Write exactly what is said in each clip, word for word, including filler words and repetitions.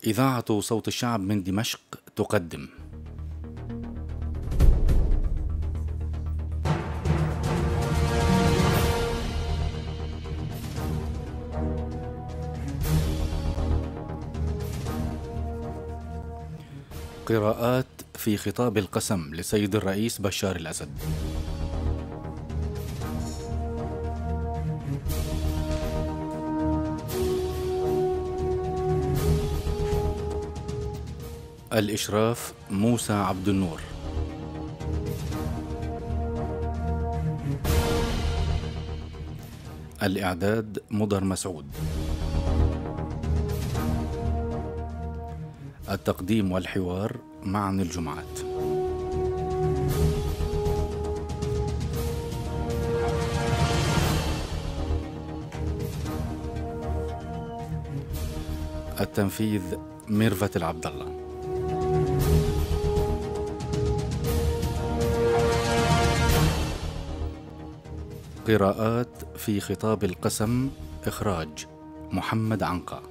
إذاعة صوت الشعب من دمشق تقدم قراءات في خطاب القسم لسيد الرئيس بشار الأسد. الإشراف موسى عبد النور. الإعداد مضر مسعود. التقديم والحوار معن الجمعات. التنفيذ ميرفت العبد الله. قراءات في خطاب القسم، إخراج محمد عنقا.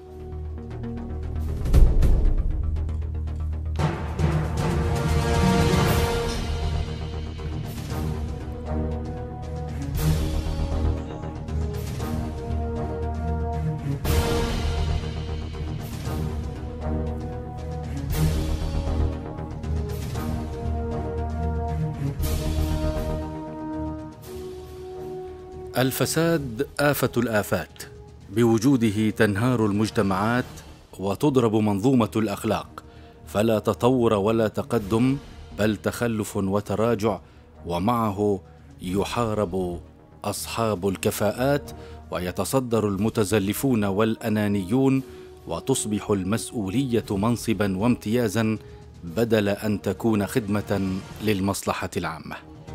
الفساد آفة الآفات، بوجوده تنهار المجتمعات وتضرب منظومة الأخلاق، فلا تطور ولا تقدم، بل تخلف وتراجع، ومعه يحارب أصحاب الكفاءات ويتصدر المتزلفون والأنانيون، وتصبح المسؤولية منصبا وامتيازا بدل أن تكون خدمة للمصلحة العامة.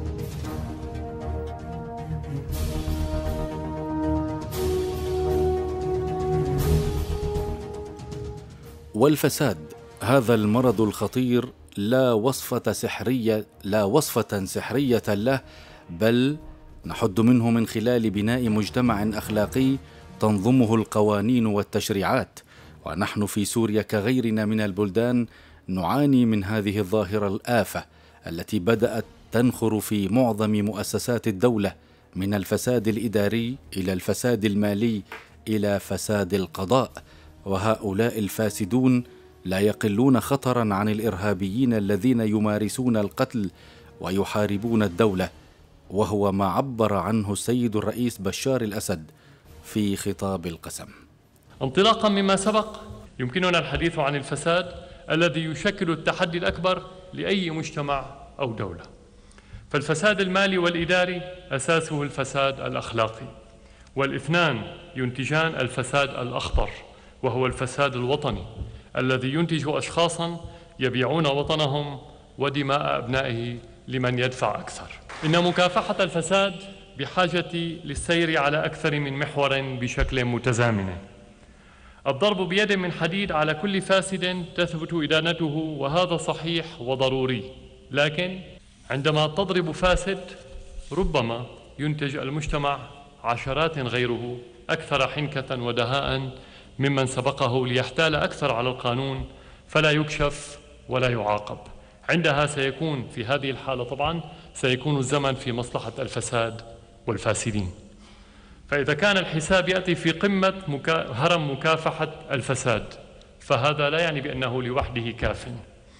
والفساد هذا المرض الخطير لا وصفة سحرية لا وصفة سحرية له، بل نحد منه من خلال بناء مجتمع أخلاقي تنظمه القوانين والتشريعات. ونحن في سوريا كغيرنا من البلدان نعاني من هذه الظاهرة الآفة التي بدأت تنخر في معظم مؤسسات الدولة، من الفساد الإداري إلى الفساد المالي إلى فساد القضاء. وهؤلاء الفاسدون لا يقلون خطرا عن الإرهابيين الذين يمارسون القتل ويحاربون الدولة، وهو ما عبر عنه السيد الرئيس بشار الأسد في خطاب القسم. انطلاقا مما سبق، يمكننا الحديث عن الفساد الذي يشكل التحدي الأكبر لأي مجتمع أو دولة. فالفساد المالي والإداري أساسه الفساد الأخلاقي، والاثنان ينتجان الفساد الأخطر، وهو الفساد الوطني الذي ينتج أشخاصا يبيعون وطنهم ودماء أبنائه لمن يدفع أكثر. إن مكافحة الفساد بحاجة للسير على أكثر من محور بشكل متزامن. الضرب بيد من حديد على كل فاسد تثبت إدانته، وهذا صحيح وضروري، لكن عندما تضرب فاسد ربما ينتج المجتمع عشرات غيره أكثر حنكة ودهاء ممن سبقه ليحتال أكثر على القانون، فلا يكشف ولا يعاقب. عندها سيكون في هذه الحالة طبعا سيكون الزمن في مصلحة الفساد والفاسدين. فإذا كان الحساب يأتي في قمة مكا... هرم مكافحة الفساد، فهذا لا يعني بأنه لوحده كاف.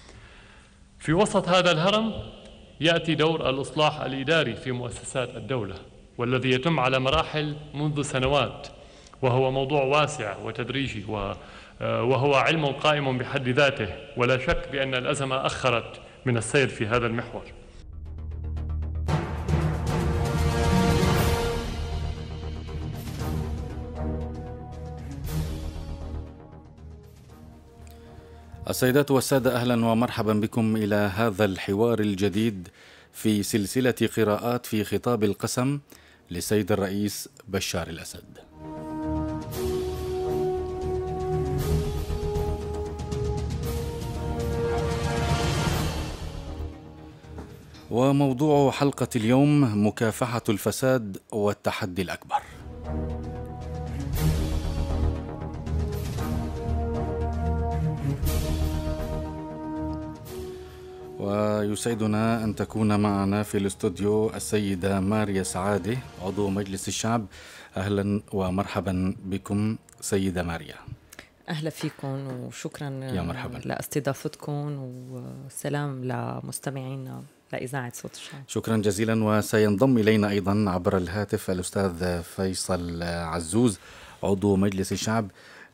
في وسط هذا الهرم يأتي دور الإصلاح الإداري في مؤسسات الدولة، والذي يتم على مراحل منذ سنوات، وهو موضوع واسع وتدريجي، وهو علم قائم بحد ذاته، ولا شك بأن الأزمة أخرت من السير في هذا المحور. السيدات والسادة، أهلا ومرحبا بكم إلى هذا الحوار الجديد في سلسلة قراءات في خطاب القسم لسيد الرئيس بشار الأسد. وموضوع حلقة اليوم مكافحة الفساد والتحدي الأكبر. ويسعدنا أن تكون معنا في الاستوديو السيدة ماريا سعادة عضو مجلس الشعب. أهلا ومرحبا بكم سيدة ماريا. أهلا فيكم وشكرا يا مرحبا لاستضافتكم، والسلام لمستمعينا لإذاعة صوت الشعب. شكرا جزيلا. وسينضم إلينا أيضا عبر الهاتف الأستاذ فيصل عزوز عضو مجلس الشعب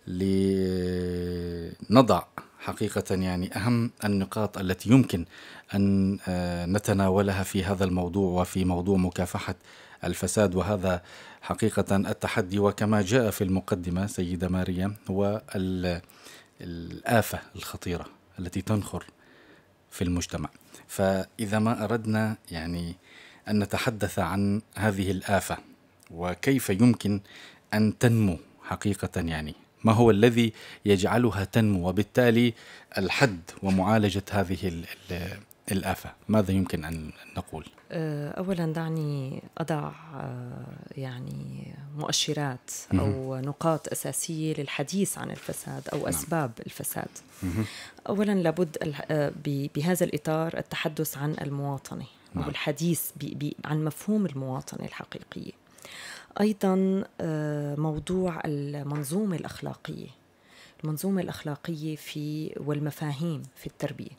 لنضع حقيقة يعني أهم النقاط التي يمكن أن نتناولها في هذا الموضوع وفي موضوع مكافحة الفساد. وهذا حقيقة التحدي، وكما جاء في المقدمة سيدة ماريا، هو الآفة الخطيرة التي تنخر في المجتمع. فإذا ما أردنا يعني أن نتحدث عن هذه الآفة وكيف يمكن أن تنمو حقيقة، يعني ما هو الذي يجعلها تنمو، وبالتالي الحد ومعالجة هذه الآفة، ماذا يمكن أن نقول؟ أولا دعني أضع يعني مؤشرات أو نقاط أساسية للحديث عن الفساد أو أسباب الفساد. أولا لابد بهذا الإطار التحدث عن المواطنة أو الحديث عن مفهوم المواطنة الحقيقية. أيضا موضوع المنظومة الأخلاقية المنظومة الأخلاقية في والمفاهيم في التربية.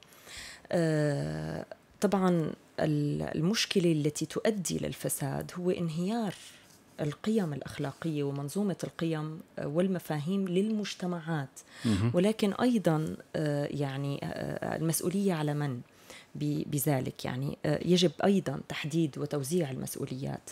طبعا المشكلة التي تؤدي للفساد هو انهيار القيم الأخلاقية ومنظومة القيم والمفاهيم للمجتمعات، ولكن أيضا يعني المسؤولية على من بذلك؟ يعني يجب أيضا تحديد وتوزيع المسؤوليات.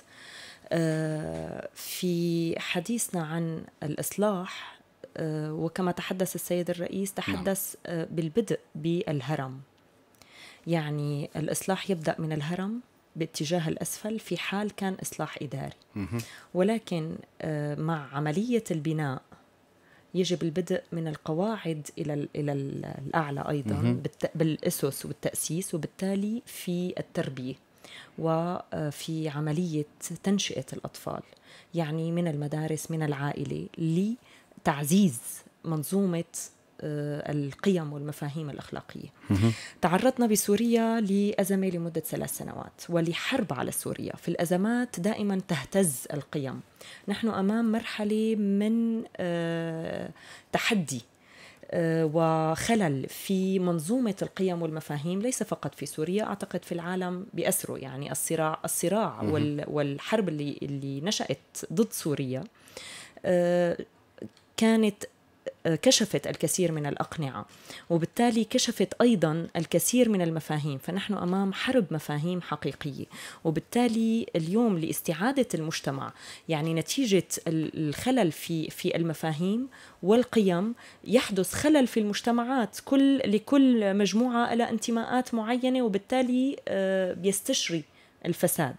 في حديثنا عن الإصلاح، وكما تحدث السيد الرئيس تحدث بالبدء بالهرم، يعني الإصلاح يبدأ من الهرم باتجاه الأسفل في حال كان إصلاح إداري، ولكن مع عملية البناء يجب البدء من القواعد إلى إلى الأعلى أيضا بالأسس والتأسيس، وبالتالي في التربية وفي عملية تنشئة الأطفال، يعني من المدارس من العائلة، لتعزيز منظومة القيم والمفاهيم الأخلاقية. تعرضنا بسوريا لأزمة لمدة ثلاث سنوات ولحرب على سوريا. في الأزمات دائما تهتز القيم. نحن أمام مرحلة من تحدي وخلل في منظومة القيم والمفاهيم، ليس فقط في سوريا، أعتقد في العالم بأسره. يعني الصراع الصراع والحرب اللي اللي نشأت ضد سوريا كانت كشفت الكثير من الأقنعة، وبالتالي كشفت أيضا الكثير من المفاهيم. فنحن أمام حرب مفاهيم حقيقية، وبالتالي اليوم لاستعادة المجتمع، يعني نتيجة الخلل في في المفاهيم والقيم يحدث خلل في المجتمعات، كل لكل مجموعة إلى انتماءات معينة، وبالتالي بيستشري الفساد.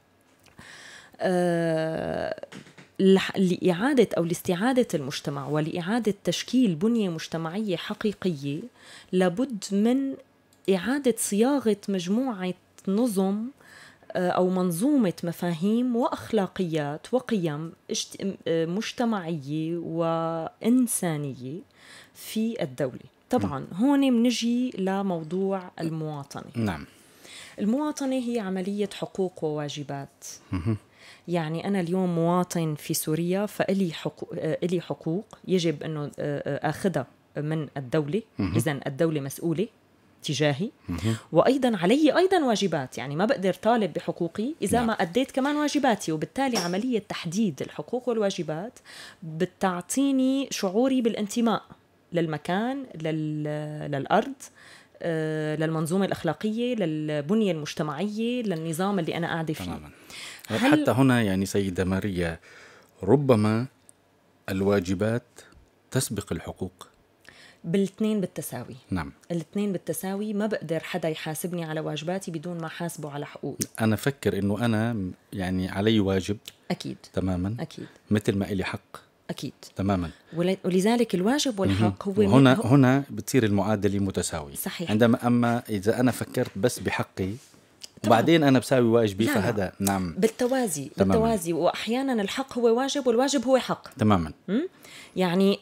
لإعادة أو لاستعادة المجتمع ولإعادة تشكيل بنية مجتمعية حقيقية لابد من إعادة صياغة مجموعة نظم أو منظومة مفاهيم وأخلاقيات وقيم مجتمعية وإنسانية في الدولة. طبعا هون منجي لموضوع المواطنة. نعم. المواطنة هي عملية حقوق وواجبات. يعني أنا اليوم مواطن في سوريا، فإلي حقوق, إلي حقوق يجب أنه أخذها من الدولة. إذن الدولة مسؤولة تجاهي، وأيضا علي أيضا واجبات. يعني ما بقدر طالب بحقوقي إذا ما أديت كمان واجباتي، وبالتالي عملية تحديد الحقوق والواجبات بتعطيني شعوري بالانتماء للمكان، للأرض، للمنظومة الأخلاقية، للبنية المجتمعية، للنظام اللي أنا قاعدة فيه. تماما. حتى هنا يعني سيدة ماريا، ربما الواجبات تسبق الحقوق. بالاثنين بالتساوي. نعم. الاثنين بالتساوي. ما بقدر حدا يحاسبني على واجباتي بدون ما حاسبه على حقوقي. أنا فكر إنه أنا يعني علي واجب. أكيد. تماما. أكيد. مثل ما إلي حق. أكيد. تماما. ولذلك الواجب والحق هو هنا هو هنا بتصير المعادلة متساوية. صحيح. عندما أما إذا أنا فكرت بس بحقي وبعدين أنا بساوي واجبي، لا فهذا لا. نعم بالتوازي. تماماً. بالتوازي. وأحيانا الحق هو واجب والواجب هو حق. تماما. يعني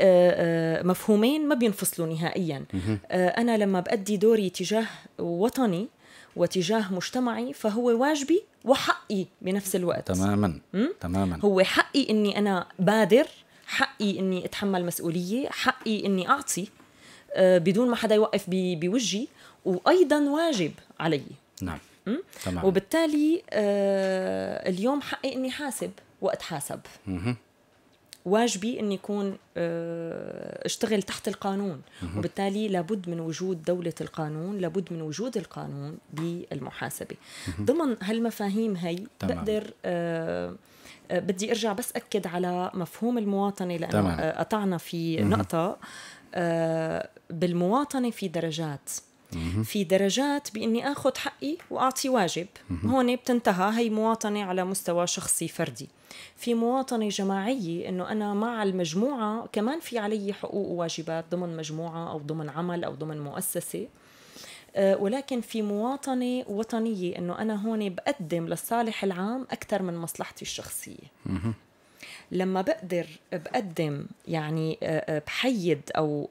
مفهومين ما بينفصلوا نهائيا. أنا لما بأدي دوري تجاه وطني وتجاه مجتمعي فهو واجبي وحقي بنفس الوقت. تماما م? تماما. هو حقي إني أنا بادر، حقي إني أتحمل مسؤولية، حقي إني أعطي آه بدون ما حدا يوقف بوجهي، وأيضا واجب علي. نعم. تمام. وبالتالي آه اليوم حقي إني حاسب وقت حاسب. م- واجبي أن يكون اشتغل تحت القانون، وبالتالي لابد من وجود دولة القانون، لابد من وجود القانون بالمحاسبة. ضمن هالمفاهيم هي تمام. بقدر بدي أرجع بس أكد على مفهوم المواطنة، لأنه تمام. قطعنا في نقطة. بالمواطنة في درجات، في درجات بإني أخذ حقي وأعطي واجب، هون بتنتهى هي مواطنة على مستوى شخصي فردي. في مواطنة جماعية إنه أنا مع المجموعة كمان في علي حقوق وواجبات ضمن مجموعة أو ضمن عمل أو ضمن مؤسسة. أه ولكن في مواطنة وطنية إنه أنا هون بقدم للصالح العام أكثر من مصلحتي الشخصية. لما بقدر بقدم يعني بحيد أو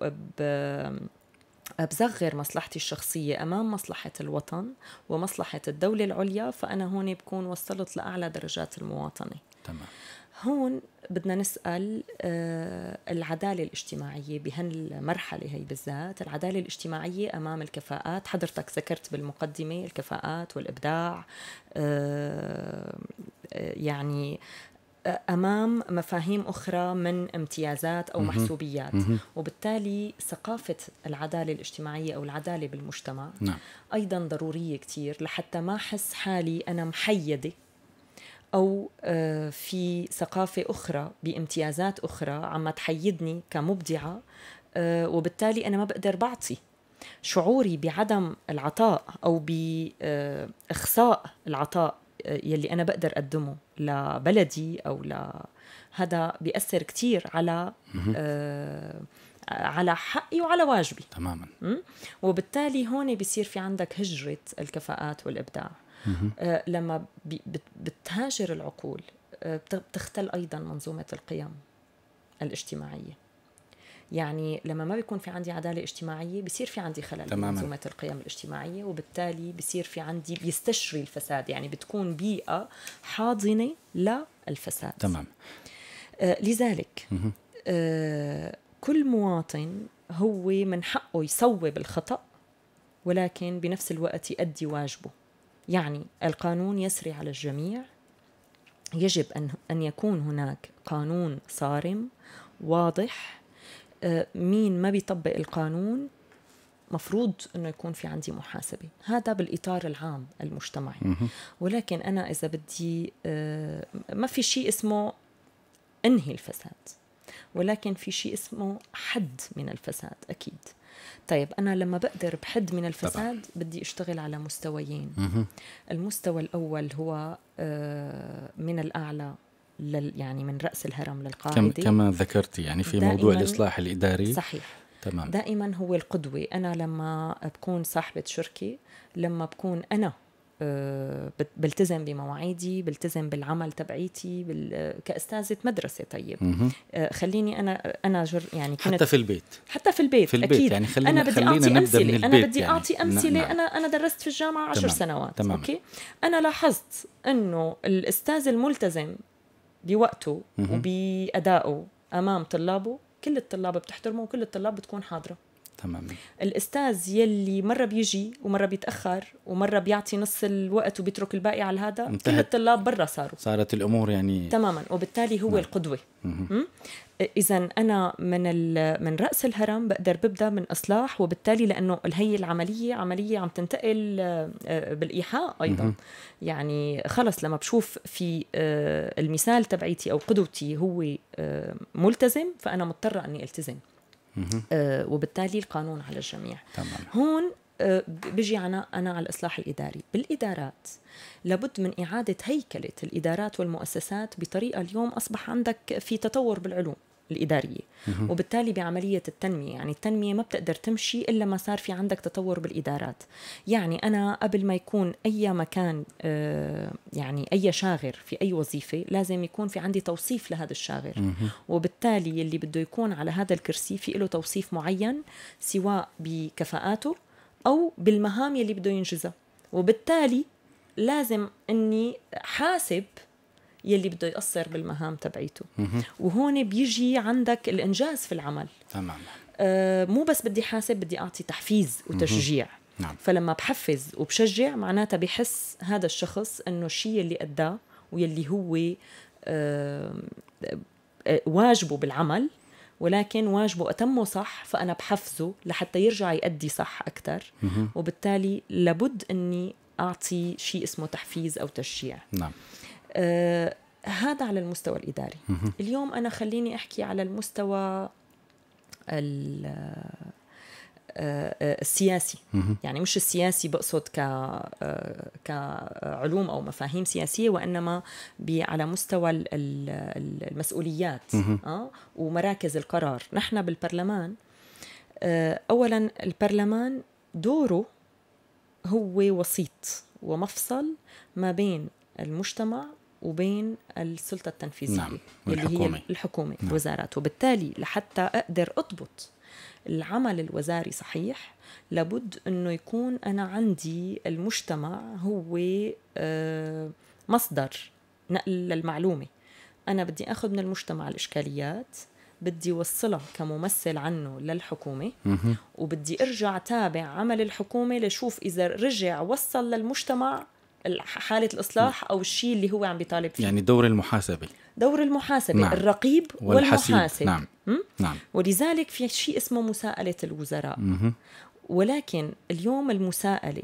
بصغر مصلحتي الشخصية أمام مصلحة الوطن ومصلحة الدولة العليا، فأنا هون بكون وصلت لأعلى درجات المواطنة. تمام. هون بدنا نسأل آه العدالة الاجتماعية بهالمرحلة هي بالذات، العدالة الاجتماعية أمام الكفاءات. حضرتك ذكرت بالمقدمة الكفاءات والإبداع، آه يعني أمام مفاهيم أخرى من امتيازات أو محسوبيات. وبالتالي ثقافة العدالة الاجتماعية أو العدالة بالمجتمع نعم. أيضا ضرورية كتير، لحتى ما أحس حالي أنا محيدة أو في ثقافة أخرى بامتيازات أخرى عم تحيدني كمبدعة، وبالتالي أنا ما بقدر بعطي. شعوري بعدم العطاء أو بإخصاء العطاء يلي أنا بقدر أقدمه لبلدي أو ل هذا بيأثر كتير على آه على حقي وعلى واجبي. تماما. وبالتالي هون بيصير في عندك هجرة الكفاءات والإبداع. آه لما بتهاجر العقول آه بتختل أيضا منظومة القيم الاجتماعية. يعني لما ما بيكون في عندي عدالة اجتماعية بيصير في عندي خلل بمنظومة القيم الاجتماعية، وبالتالي بيصير في عندي بيستشري الفساد، يعني بتكون بيئة حاضنة للفساد. تمام. آه لذلك آه كل مواطن هو من حقه يصوب الخطأ، ولكن بنفس الوقت يؤدي واجبه. يعني القانون يسري على الجميع، يجب أن أن يكون هناك قانون صارم واضح. مين ما بيطبق القانون مفروض أنه يكون في عندي محاسبة. هذا بالإطار العام المجتمعي. ولكن أنا إذا بدي ما في شيء اسمه انهي الفساد، ولكن في شيء اسمه حد من الفساد أكيد. طيب أنا لما بقدر بحد من الفساد طبعا. بدي أشتغل على مستويين. المستوى الأول هو من الأعلى يعني من رأس الهرم للقاعدة كما ذكرتي، يعني في موضوع الإصلاح الإداري. صحيح. تمام. دائما هو القدوة. أنا لما بكون صاحبة شركة، لما بكون أنا بلتزم بمواعيدي، بلتزم بالعمل تبعيتي، كأستاذة مدرسة. طيب خليني أنا أنا جر يعني كنت حتى في البيت حتى في البيت, في البيت. أكيد. يعني خلينا أنا بدي خلينا أعطي نبدأ أمثلة. من البيت. أنا بدي يعني. أعطي أمثلة. نعم. أنا أنا درست في الجامعة عشر تمام. سنوات. تمام. أوكي. أنا لاحظت إنه الأستاذ الملتزم بوقته وبأدائه أمام طلابه، كل الطلاب بتحترمه وكل الطلاب بتكون حاضرة. تمام. الأستاذ يلي مرة بيجي ومرة بيتأخر ومرة بيعطي نص الوقت وبيترك الباقي على هذا، انتهت. كل الطلاب برا صاروا، صارت الأمور يعني تماما. وبالتالي هو نعم. القدوة. إذن أنا من من رأس الهرم بقدر ببدأ من إصلاح، وبالتالي لأنه هي العملية عملية عم تنتقل بالإيحاء أيضا. مه. يعني خلص لما بشوف في المثال تبعيتي أو قدوتي هو ملتزم، فأنا مضطرة أني ألتزم. آه وبالتالي القانون على الجميع. تمام. هون آه بيجي أنا أنا على الإصلاح الإداري. بالإدارات لابد من إعادة هيكلة الإدارات والمؤسسات بطريقة اليوم أصبح عندك في تطور بالعلوم الإدارية، مه. وبالتالي بعملية التنمية، يعني التنمية ما بتقدر تمشي إلا ما صار في عندك تطور بالإدارات. يعني أنا قبل ما يكون أي مكان آه يعني أي شاغر في أي وظيفة لازم يكون في عندي توصيف لهذا الشاغر، مه. وبالتالي اللي بده يكون على هذا الكرسي في له توصيف معين، سواء بكفاءاته أو بالمهام اللي بده ينجزها. وبالتالي لازم اني حاسب يلي بده يقصر بالمهام تبعيته. وهون بيجي عندك الانجاز في العمل. تمام. آه مو بس بدي حاسب، بدي اعطي تحفيز وتشجيع. نعم. فلما بحفز وبشجع معناتها بحس هذا الشخص انه الشيء اللي اداه ويلي هو آه آه واجبه بالعمل، ولكن واجبه أتمه صح، فأنا بحفزه لحتى يرجع يؤدي صح أكتر. وبالتالي لابد أني أعطي شيء اسمه تحفيز أو تشجيع. نعم. آه هذا على المستوى الإداري. اليوم أنا خليني أحكي على المستوى السياسي. يعني مش السياسي بقصد ك كعلوم أو مفاهيم سياسية، وإنما على مستوى المسؤوليات أه؟ ومراكز القرار. نحن بالبرلمان أولا البرلمان دوره هو وسيط ومفصل ما بين المجتمع وبين السلطة التنفيذية. نعم. اللي هي الحكومة. نعم. الوزارات. وبالتالي لحتى أقدر أضبط العمل الوزاري صحيح، لابد أنه يكون أنا عندي المجتمع هو مصدر نقل للمعلومة. أنا بدي أخذ من المجتمع الإشكاليات، بدي وصلها كممثل عنه للحكومة، وبدي أرجع تابع عمل الحكومة لشوف إذا رجع وصل للمجتمع حالة الإصلاح أو الشيء اللي هو عم بيطالب فيه. يعني دور المحاسبة. دور المحاسبة. نعم. الرقيب والمحاسب. نعم. نعم. ولذلك في شيء اسمه مساءلة الوزراء. م- ولكن اليوم المساءلة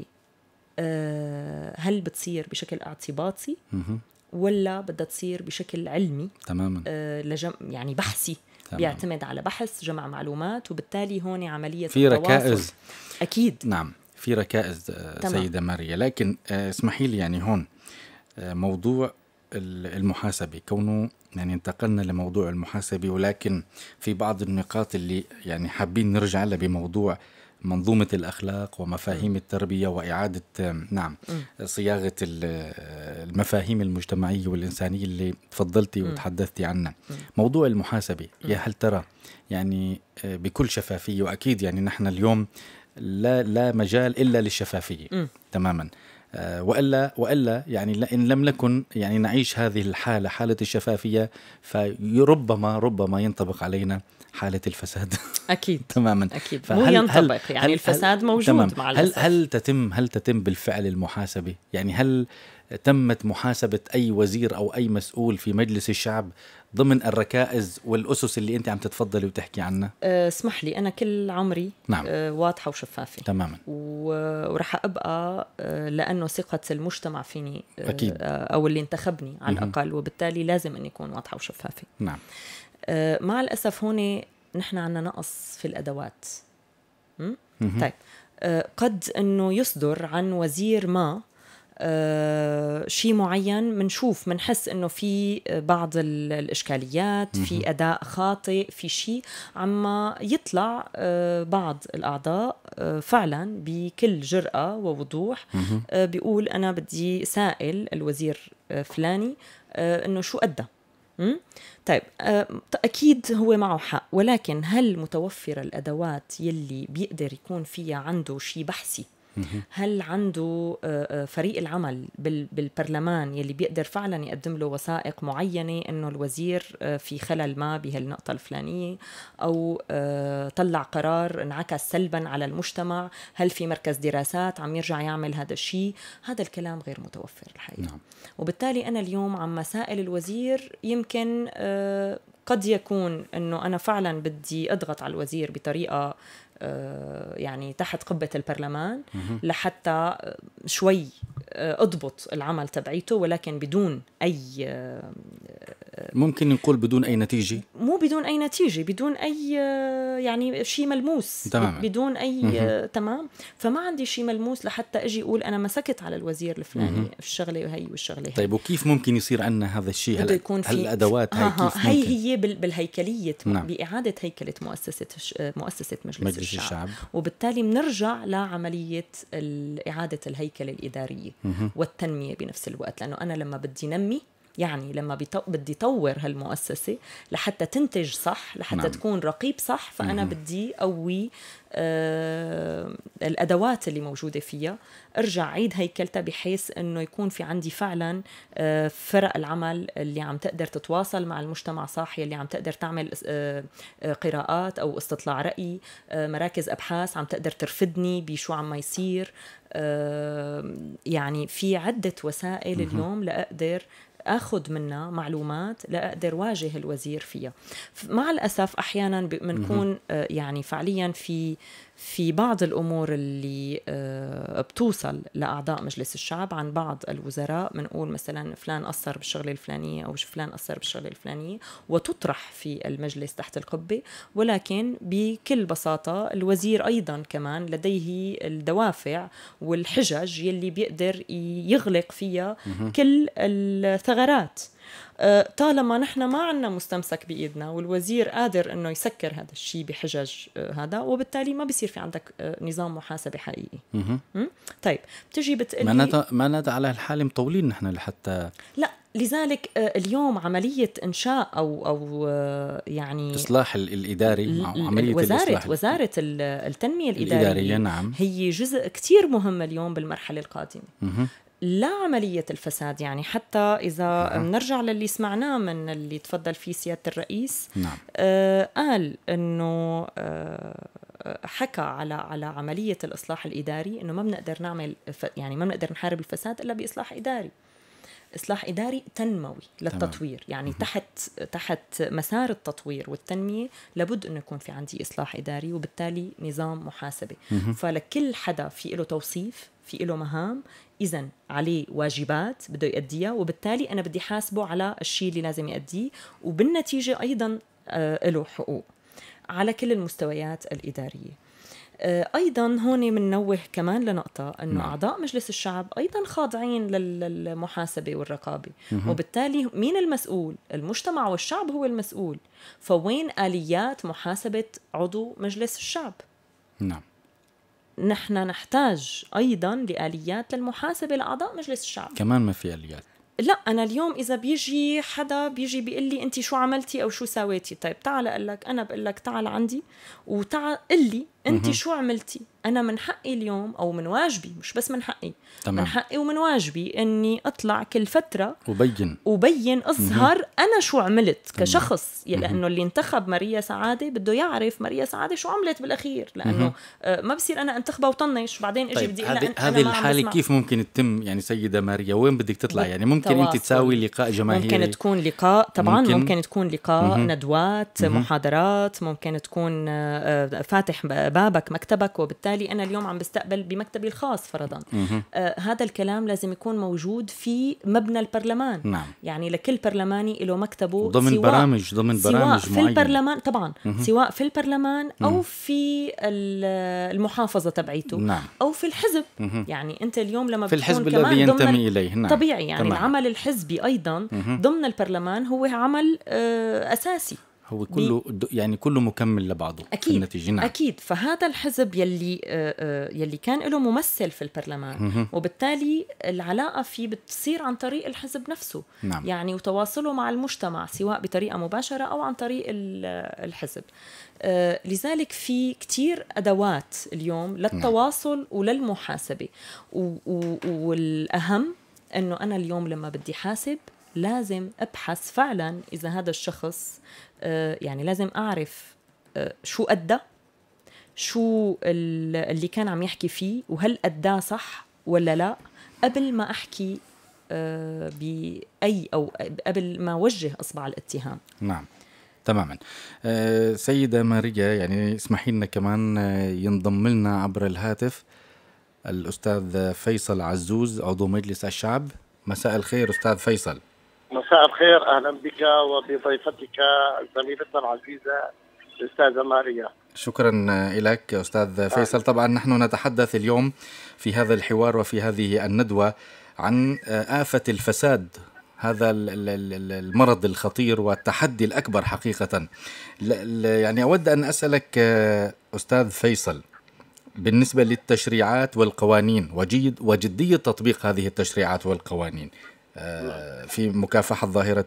أه هل بتصير بشكل اعتباطي م- ولا بدها تصير بشكل علمي؟ تماما. أه لجم يعني بحثي. تمام. بيعتمد على بحث، جمع معلومات، وبالتالي هون عملية في ركائز. أكيد. نعم في ركائز. تمام. سيدة ماريا، لكن اسمحي لي يعني هون موضوع المحاسبة، كونه يعني انتقلنا لموضوع المحاسبة، ولكن في بعض النقاط اللي يعني حابين نرجع لها بموضوع منظومة الأخلاق ومفاهيم التربية وإعادة نعم صياغة المفاهيم المجتمعية والإنسانية اللي تفضلتي وتحدثتي عنها. موضوع المحاسبة، يا هل ترى يعني بكل شفافية، وأكيد يعني نحن اليوم لا لا مجال إلا للشفافية م. تماما، آه وإلا وإلا يعني إن لم نكن يعني نعيش هذه الحالة، حالة الشفافية، فربما ربما ينطبق علينا حالة الفساد. أكيد. تماما. أكيد. مو ينطبق هل يعني هل الفساد هل موجود تمام. مع الأسف. هل هل تتم هل تتم بالفعل المحاسبة؟ يعني هل تمت محاسبة أي وزير أو أي مسؤول في مجلس الشعب ضمن الركائز والأسس اللي أنت عم تتفضلي وتحكي عنها؟ أه اسمح لي، أنا كل عمري نعم. أه واضحة وشفافة تماما، ورح أبقى أه لأنه ثقة المجتمع فيني أه أكيد. أو اللي انتخبني على الأقل، وبالتالي لازم أن يكون واضحة وشفافة. نعم. أه مع الأسف هون نحن عنا نقص في الأدوات. طيب أه قد أنه يصدر عن وزير ما آه شيء معين، منشوف منحس انه في بعض الاشكاليات، في اداء خاطئ، في شيء عما يطلع آه بعض الاعضاء آه فعلا بكل جرأة ووضوح آه بيقول انا بدي سائل الوزير آه فلاني آه انه شو ادى. طيب آه اكيد هو معه حق، ولكن هل متوفرة الادوات يلي بيقدر يكون فيها عنده شيء بحثي؟ هل عنده فريق العمل بالبرلمان يلي بيقدر فعلا يقدم له وثائق معينة انه الوزير في خلل ما بهالنقطة الفلانية، او طلع قرار انعكس سلبا على المجتمع؟ هل في مركز دراسات عم يرجع يعمل هذا الشيء؟ هذا الكلام غير متوفر الحقيقة. نعم. وبالتالي انا اليوم عم مسائل الوزير يمكن قد يكون انه انا فعلا بدي اضغط على الوزير بطريقة يعني تحت قبة البرلمان لحتى شوي أضبط العمل تبعيته، ولكن بدون أي ممكن نقول بدون أي نتيجة، مو بدون أي نتيجة، بدون أي يعني شيء ملموس. تمام. بدون أي مه. تمام. فما عندي شيء ملموس لحتى أجي أقول أنا مسكت على الوزير الفلاني في الشغلة هي والشغلة هي. طيب وكيف ممكن يصير عنا هذا الشيء؟ هل, هل الأدوات هاي كيف هي ممكن؟ هي بالهيكلية. نعم. بإعادة هيكلة مؤسسة مؤسسة مجلس, مجلس الشعب. الشعب، وبالتالي بنرجع لعملية إعادة الهيكلة الإدارية مه. والتنمية بنفس الوقت، لأنه أنا لما بدي نمي يعني لما بدي طور هالمؤسسة لحتى تنتج صح، لحتى نعم. تكون رقيب صح، فأنا بدي أقوي آه الأدوات اللي موجودة فيها، أرجع عيد هيكلتها بحيث أنه يكون في عندي فعلا آه فرق العمل اللي عم تقدر تتواصل مع المجتمع صح، اللي عم تقدر تعمل آه قراءات أو استطلاع رأي، آه مراكز أبحاث عم تقدر ترفدني بشو عم يصير. آه يعني في عدة وسائل اليوم لأقدر أخذ منها معلومات لأقدر واجه الوزير فيها. مع الأسف أحيانا بنكون يعني فعليا في في بعض الأمور اللي بتوصل لأعضاء مجلس الشعب عن بعض الوزراء، بنقول مثلا فلان قصر بالشغلة الفلانية أو فلان قصر بالشغلة الفلانية، وتطرح في المجلس تحت القبة، ولكن بكل بساطة الوزير أيضا كمان لديه الدوافع والحجج يلي بيقدر يغلق فيها كل الثغرات. طالما نحن ما عنا مستمسك بإيدنا والوزير قادر أنه يسكر هذا الشيء بحجج هذا، وبالتالي ما بيصير في عندك نظام محاسبة حقيقي. طيب بتجي بتقلي ما ما ندى على الحالة مطولين نحن لحتى لا، لذلك اليوم عملية إنشاء أو أو يعني إصلاح الإداري، عملية وزارة الإصلاح وزارة التنمية الإدارية, الإدارية نعم. هي جزء كتير مهم اليوم بالمرحلة القادمة. مه. لا عملية الفساد، يعني حتى إذا بنرجع أه. للي سمعناه من اللي تفضل فيه سيادة الرئيس، نعم. آه قال إنه آه حكى على على عملية الإصلاح الإداري، إنه ما بنقدر نعمل يعني ما بنقدر نحارب الفساد إلا بإصلاح إداري، إصلاح إداري تنموي للتطوير. تمام. يعني مه. تحت تحت مسار التطوير والتنمية لابد أن يكون في عندي إصلاح إداري، وبالتالي نظام محاسبة. مه. فلكل حدا في له توصيف، في له مهام، إذن عليه واجبات بده يؤديها، وبالتالي أنا بدي حاسبه على الشيء اللي لازم يؤديه، وبالنتيجة أيضا آه له حقوق على كل المستويات الإدارية. أيضاً هون مننوه كمان لنقطة أنه نعم. أعضاء مجلس الشعب أيضاً خاضعين للمحاسبة والرقابة، مه. وبالتالي مين المسؤول؟ المجتمع والشعب هو المسؤول. فوين آليات محاسبة عضو مجلس الشعب؟ نعم. نحن نحتاج أيضاً لآليات للمحاسبة لأعضاء مجلس الشعب. كمان ما في آليات. لا، أنا اليوم إذا بيجي حدا بيجي بيقول لي أنت شو عملتي أو شو سويتي، طيب تعال أقول لك، أنا بقول لك تعال عندي وتعال قل لي أنت شو عملتي. أنا من حقي اليوم أو من واجبي، مش بس من حقي، تمام. من حقي ومن واجبي أني أطلع كل فترة وبين وبين أظهر مه. أنا شو عملت كشخص، لأنه اللي انتخب ماريا سعادة بده يعرف ماريا سعادة شو عملت بالأخير، لأنه آه ما بصير أنا انتخبه وطنش بعدين إجي طيب بدي هذه هذه الحالة كيف ممكن تتم يعني سيدة ماريا؟ وين بدك تطلع؟ يعني ممكن أنت تساوي لقاء جماهيري، ممكن تكون لقاء طبعا، ممكن, ممكن تكون لقاء مه. ندوات، مه. محاضرات، ممكن تكون آه فاتح بابك مكتبك، وبالتالي أنا اليوم عم بستقبل بمكتبي الخاص فرضاً. آه هذا الكلام لازم يكون موجود في مبنى البرلمان. نعم. يعني لكل برلماني له مكتبه ضمن برامج ضمن برامج في معين. البرلمان طبعا مه. سواء في البرلمان مه. أو في المحافظة تبعيته نعم. أو في الحزب مه. يعني أنت اليوم لما في الحزب الذي ينتمي إليه نعم. طبيعي يعني تمام. العمل الحزبي أيضاً مه. ضمن البرلمان هو عمل آه أساسي، هو كله يعني كله مكمل لبعضه أكيد. في النتيجة نعم. أكيد. فهذا الحزب يلي يلي كان له ممثل في البرلمان مه. وبالتالي العلاقة فيه بتصير عن طريق الحزب نفسه نعم. يعني وتواصله مع المجتمع سواء بطريقة مباشرة أو عن طريق الحزب. لذلك في كتير أدوات اليوم للتواصل نعم. وللمحاسبة، والأهم أنه أنا اليوم لما بدي حاسب لازم أبحث فعلا إذا هذا الشخص يعني لازم أعرف شو أدى، شو اللي كان عم يحكي فيه، وهل أداه صح ولا لا، قبل ما أحكي بأي أو قبل ما وجه أصبع الاتهام. نعم تماما. أه سيدة ماريا، يعني اسمحي لنا كمان ينضم لنا عبر الهاتف الأستاذ فيصل عزوز عضو مجلس الشعب. مساء الخير أستاذ فيصل. مساء الخير، أهلا بك وبضيفتك زميلتنا العزيزة الأستاذة ماريا. شكرا لك أستاذ فيصل. طبعا نحن نتحدث اليوم في هذا الحوار وفي هذه الندوة عن آفة الفساد، هذا المرض الخطير والتحدي الأكبر حقيقة. يعني أود أن أسألك أستاذ فيصل بالنسبة للتشريعات والقوانين وجدية تطبيق هذه التشريعات والقوانين، في مكافحة ظاهرة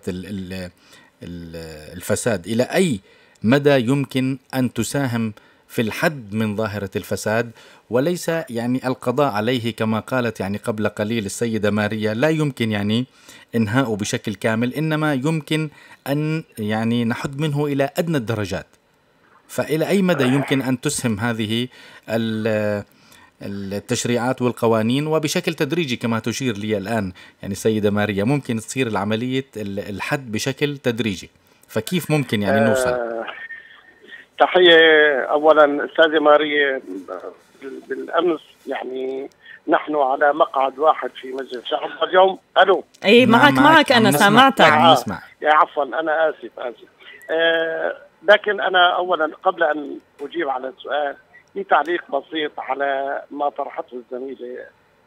الفساد، إلى أي مدى يمكن أن تساهم في الحد من ظاهرة الفساد، وليس يعني القضاء عليه كما قالت يعني قبل قليل السيدة ماريا، لا يمكن يعني إنهاؤه بشكل كامل، إنما يمكن أن يعني نحد منه إلى أدنى الدرجات. فإلى أي مدى يمكن أن تسهم هذه التشريعات والقوانين، وبشكل تدريجي كما تشير لي الآن يعني سيدة ماريا، ممكن تصير العملية الحد بشكل تدريجي، فكيف ممكن يعني نوصل؟ آه تحية أولا أستاذة ماريا. بالأمس يعني نحن على مقعد واحد في مجلس الشعب اليوم. ألو أي معك معك أنا سمعتك. آه يا عفوا أنا آسف آسف آه لكن أنا أولا قبل أن أجيب على السؤال في تعليق بسيط على ما طرحته الزميلة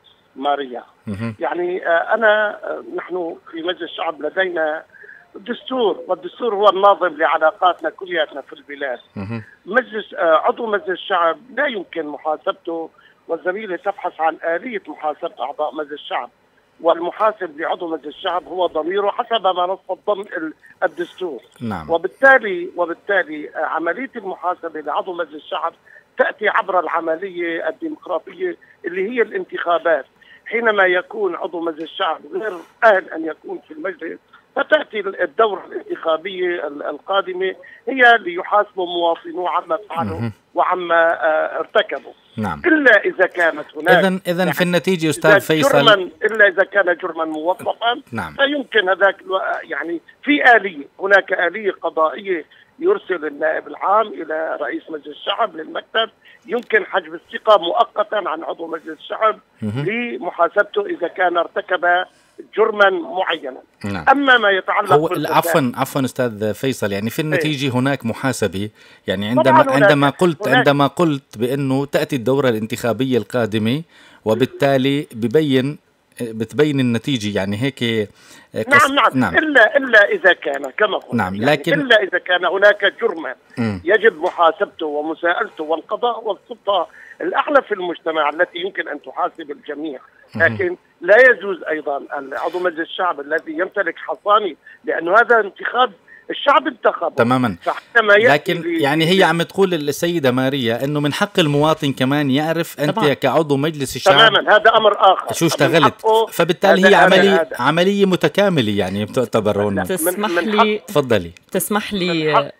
ماريا. يعني آه أنا آه نحن في مجلس الشعب لدينا دستور، والدستور هو الناظم لعلاقاتنا كلياتنا في البلاد. مجلس آه عضو مجلس الشعب لا يمكن محاسبته، والزميلة تبحث عن آلية محاسبة أعضاء مجلس الشعب، والمحاسب لعضو مجلس الشعب هو ضميره حسب ما نص الضم الدستور. نعم. وبالتالي وبالتالي عملية المحاسبة لعضو مجلس الشعب تأتي عبر العملية الديمقراطية اللي هي الانتخابات. حينما يكون عضو مجلس الشعب غير أهل أن يكون في المجلس، فتأتي الدورة الانتخابية القادمة هي ليحاسبوا مواطنوه عما فعلوا وعما ارتكبوا. نعم. إلا إذا كانت هناك إذن إذن يعني في النتيجة أستاذ فيصل جرما، إلا إذا كان جرما موظفا. نعم. فيمكن هذاك يعني في آلية، هناك آلية قضائية يرسل النائب العام إلى رئيس مجلس الشعب للمكتب، يمكن حجب الثقة مؤقتا عن عضو مجلس الشعب لمحاسبته إذا كان ارتكب جرما معينا. نعم. أما ما يتعلق هو عفوا عفوا أستاذ فيصل، يعني في النتيجة إيه؟ هناك محاسبة، يعني عندما عندما قلت هناك. عندما قلت بأنه تأتي الدورة الانتخابية القادمة، وبالتالي ببين بتبين النتيجة، يعني هيك قص... نعم نعم, نعم. إلا إلا إذا كان كما قلت، نعم. لكن يعني إلا إذا كان هناك جرما م. يجب محاسبته ومساءلته، والقضاء والسلطة الأعلى في المجتمع التي يمكن أن تحاسب الجميع. لكن لا يجوز أيضا عضو مجلس الشعب الذي يمتلك حصاني، لأنه هذا انتخاب الشعب انتخبه تماما. لكن يعني هي عم تقول السيدة ماريا أنه من حق المواطن كمان يعرف أنت طبعا. كعضو مجلس الشعب تماما، هذا أمر آخر شو اشتغلت، فبالتالي هي عملية عملية متكاملة يعني بتعتبر هون. تسمح لي تفضلي تسمح لي